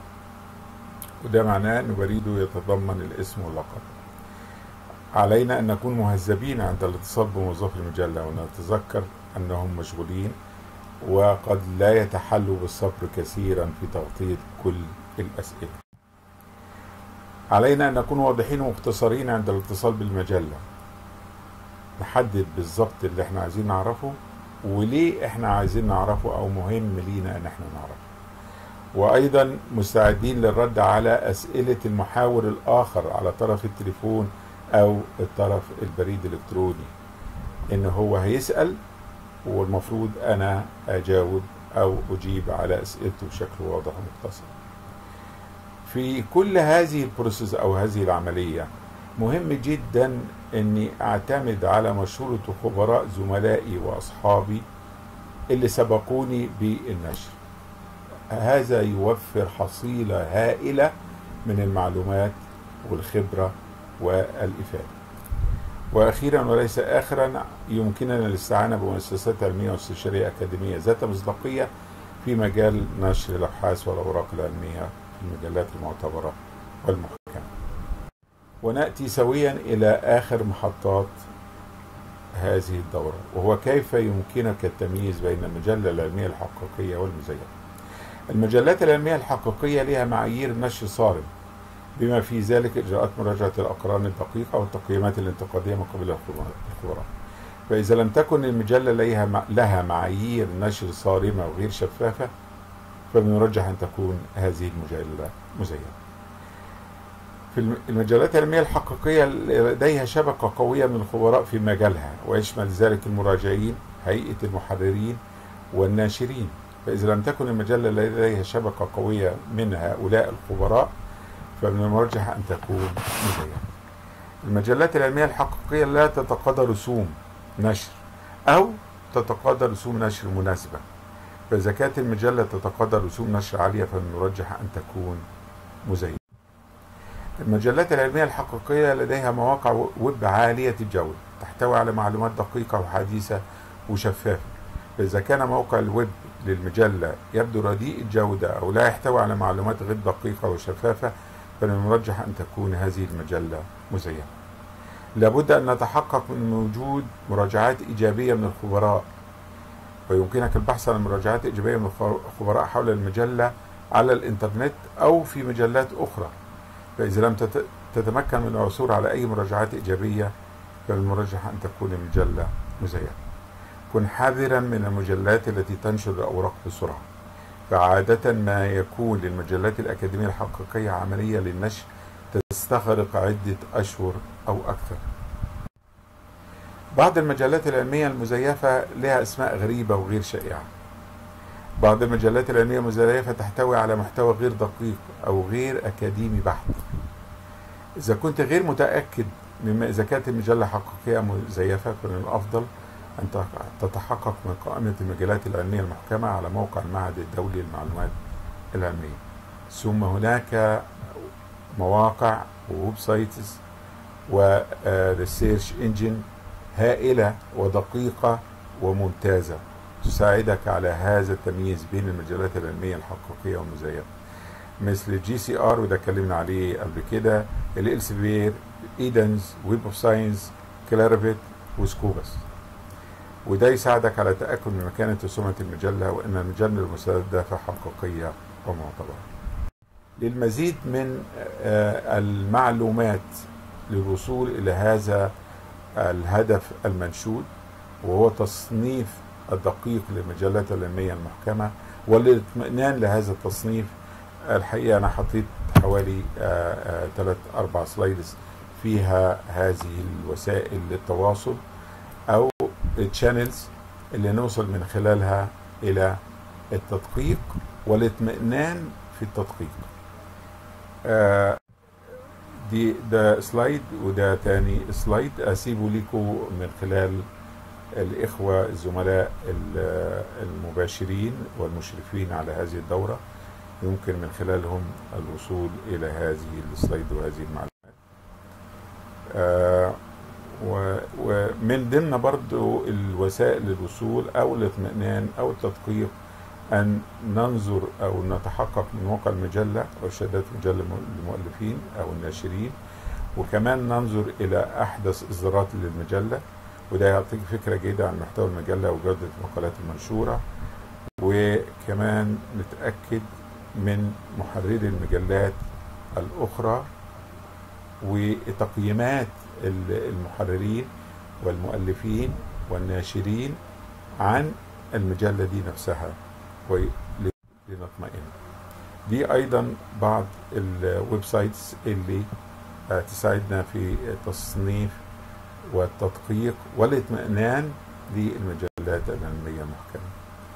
وده معناه أن بريده يتضمن الاسم واللقب. علينا أن نكون مهذبين عند الاتصال بموظفي المجلة، ونتذكر أنهم مشغولين وقد لا يتحلوا بالصبر كثيرا في تغطية كل الأسئلة. علينا أن نكون واضحين ومختصرين عند الاتصال بالمجلة، نحدد بالظبط اللي احنا عايزين نعرفه وليه احنا عايزين نعرفه أو مهم لينا أن احنا نعرفه، وأيضا مستعدين للرد على أسئلة المحاور الآخر على طرف التليفون أو الطرف البريد الإلكتروني، إن هو هيسأل والمفروض أنا أجاوب أو أجيب على أسئلته بشكل واضح ومختصر. في كل هذه البروسيس أو هذه العملية مهم جدا أني أعتمد على مشورة خبراء زملائي وأصحابي اللي سبقوني بالنشر. هذا يوفر حصيلة هائلة من المعلومات والخبرة والإفادة. وأخيرا وليس آخرا، يمكننا الاستعانة بمؤسسات علمية واستشارية أكاديمية ذات مصداقية في مجال نشر الأبحاث والأوراق العلمية في المجلات المعتبرة والمحكمة. ونأتي سويا إلى آخر محطات هذه الدورة، وهو كيف يمكنك التمييز بين المجلة العلمية الحقيقية والمزيفة. المجلات العلمية الحقيقية لها معايير نشر صارم، بما في ذلك إجراءات مراجعة الأقران الدقيقة والتقييمات الانتقادية من قبل الخبراء. فإذا لم تكن المجلة لها معايير نشر صارمة وغير شفافة، فمن المرجح أن تكون هذه المجلة مزيفة. في المجلات العلمية الحقيقية لديها شبكة قوية من الخبراء في مجالها، ويشمل ذلك المراجعين، هيئة المحررين والناشرين. فإذا لم تكن المجلة لديها شبكة قوية من هؤلاء الخبراء، فمن المرجح أن تكون مزيفة. المجلات العلمية الحقيقية لا تتقاضى رسوم نشر أو تتقاضى رسوم نشر مناسبة، فإذا كانت المجلة تتقاضى رسوم نشر عالية فمن المرجح أن تكون مزيفة. المجلات العلمية الحقيقية لديها مواقع ويب عالية الجودة تحتوي على معلومات دقيقة وحديثة وشفافة، فإذا كان موقع الويب للمجلة يبدو رديء الجودة أو لا يحتوي على معلومات غير دقيقة وشفافة، فمن المرجح أن تكون هذه المجلة مزيفة. لابد أن نتحقق من وجود مراجعات إيجابية من الخبراء، ويمكنك البحث عن مراجعات إيجابية من الخبراء حول المجلة على الإنترنت أو في مجلات أخرى. فإذا لم تتمكن من العثور على أي مراجعات إيجابية، فالمرجح أن تكون المجلة مزيفة. كن حذرا من المجلات التي تنشر الأوراق بسرعة، فعادة ما يكون للمجلات الأكاديمية الحقيقية عملية للنشر تستغرق عدة أشهر أو أكثر. بعض المجلات العلمية المزيفة لها أسماء غريبة وغير شائعة. بعض المجلات العلمية المزيفة تحتوي على محتوى غير دقيق أو غير أكاديمي بحت. إذا كنت غير متأكد مما إذا كانت المجلة حقيقية مزيفة، فمن الأفضل أن تتحقق من قائمة المجلات العلمية المحكمة على موقع المعهد الدولي للمعلومات العلمية. ثم هناك مواقع وويب سايتس وريسيرش انجن هائلة ودقيقة وممتازة تساعدك على هذا التمييز بين المجلات العلمية الحقيقية والمزيفة، مثل جي سي ار وده اتكلمنا عليه قبل كده، الإلسفير، ايدنز، ويب اوف ساينس، كلاريفيت، وسكوبس. وده يساعدك على التأكد من مكانة وسمعة المجلة وأن المجلة المستهدفة حقيقية ومعتبرة. للمزيد من المعلومات للوصول إلى هذا الهدف المنشود، وهو تصنيف الدقيق للمجلات العلمية المحكمة والاطمئنان لهذا التصنيف، الحقيقة أنا حطيت حوالي ثلاث أربع سلايدز فيها هذه الوسائل للتواصل أو الشانلز اللي نوصل من خلالها إلى التدقيق والاطمئنان في التدقيق. آه دي ده سلايد وده تاني سلايد أسيبه لكم من خلال الإخوة الزملاء المباشرين والمشرفين على هذه الدورة، يمكن من خلالهم الوصول إلى هذه السلايد وهذه المعلومات. آه ومن ضمن برضو الوسائل للوصول أو الاطمئنان أو التدقيق أن ننظر أو نتحقق من موقع المجلة وإرشادات مجلة المؤلفين أو الناشرين، وكمان ننظر إلى أحدث إصدارات للمجلة، وده يعطيك فكرة جيدة عن محتوى المجلة وجودة المقالات المنشورة. وكمان نتأكد من محرري المجلات الأخرى وتقييمات المحررين والمؤلفين والناشرين عن المجلة دي نفسها ولنطمئن. دي أيضا بعض الويب سايتس اللي تساعدنا في التصنيف والتدقيق والاطمئنان للمجلات العلمية المحكمة.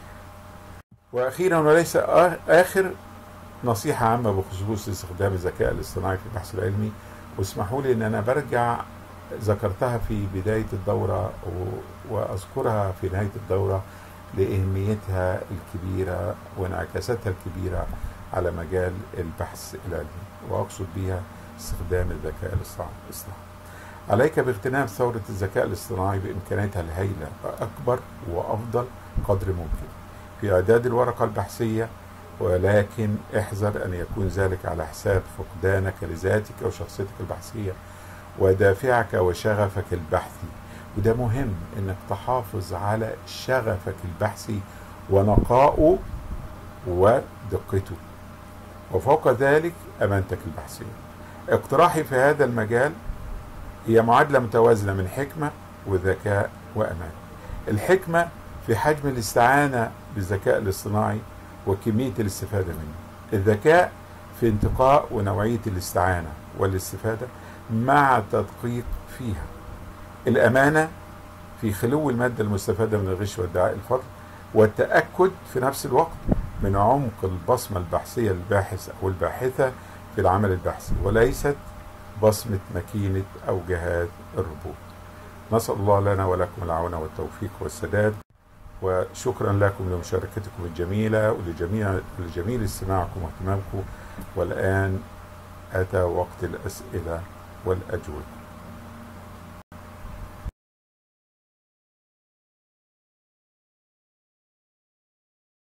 وأخيرا وليس آخر، نصيحة عامة بخصوص استخدام الذكاء الاصطناعي في البحث العلمي، واسمحوا لي ان انا برجع ذكرتها في بداية الدورة واذكرها في نهاية الدورة لأهميتها الكبيرة وانعكاساتها الكبيرة على مجال البحث العلمي، واقصد بها استخدام الذكاء الاصطناعي. عليك باغتنام ثورة الذكاء الاصطناعي بامكانياتها الهائلة اكبر وافضل قدر ممكن في اعداد الورقة البحثية، ولكن احذر أن يكون ذلك على حساب فقدانك لذاتك أو شخصيتك البحثية ودافعك وشغفك البحثي. وده مهم أنك تحافظ على شغفك البحثي ونقائه ودقته، وفوق ذلك أمانتك البحثية. اقتراحي في هذا المجال هي معادلة متوازنة من حكمة وذكاء وأمان. الحكمة في حجم الاستعانة بالذكاء الاصطناعي وكمية الاستفادة منه. الذكاء في انتقاء ونوعية الاستعانة والاستفادة مع تدقيق فيها. الأمانة في خلو المادة المستفادة من الغش وادعاء الفضل، والتأكد في نفس الوقت من عمق البصمة البحثية للباحث أو الباحثة في العمل البحثي، وليست بصمة ماكينة أو جهاز الروبوت. نسأل الله لنا ولكم العون والتوفيق والسداد، وشكرا لكم لمشاركتكم الجميلة ولجميع لجميل استماعكم واهتمامكم. والآن أتى وقت الأسئلة والأجوبة.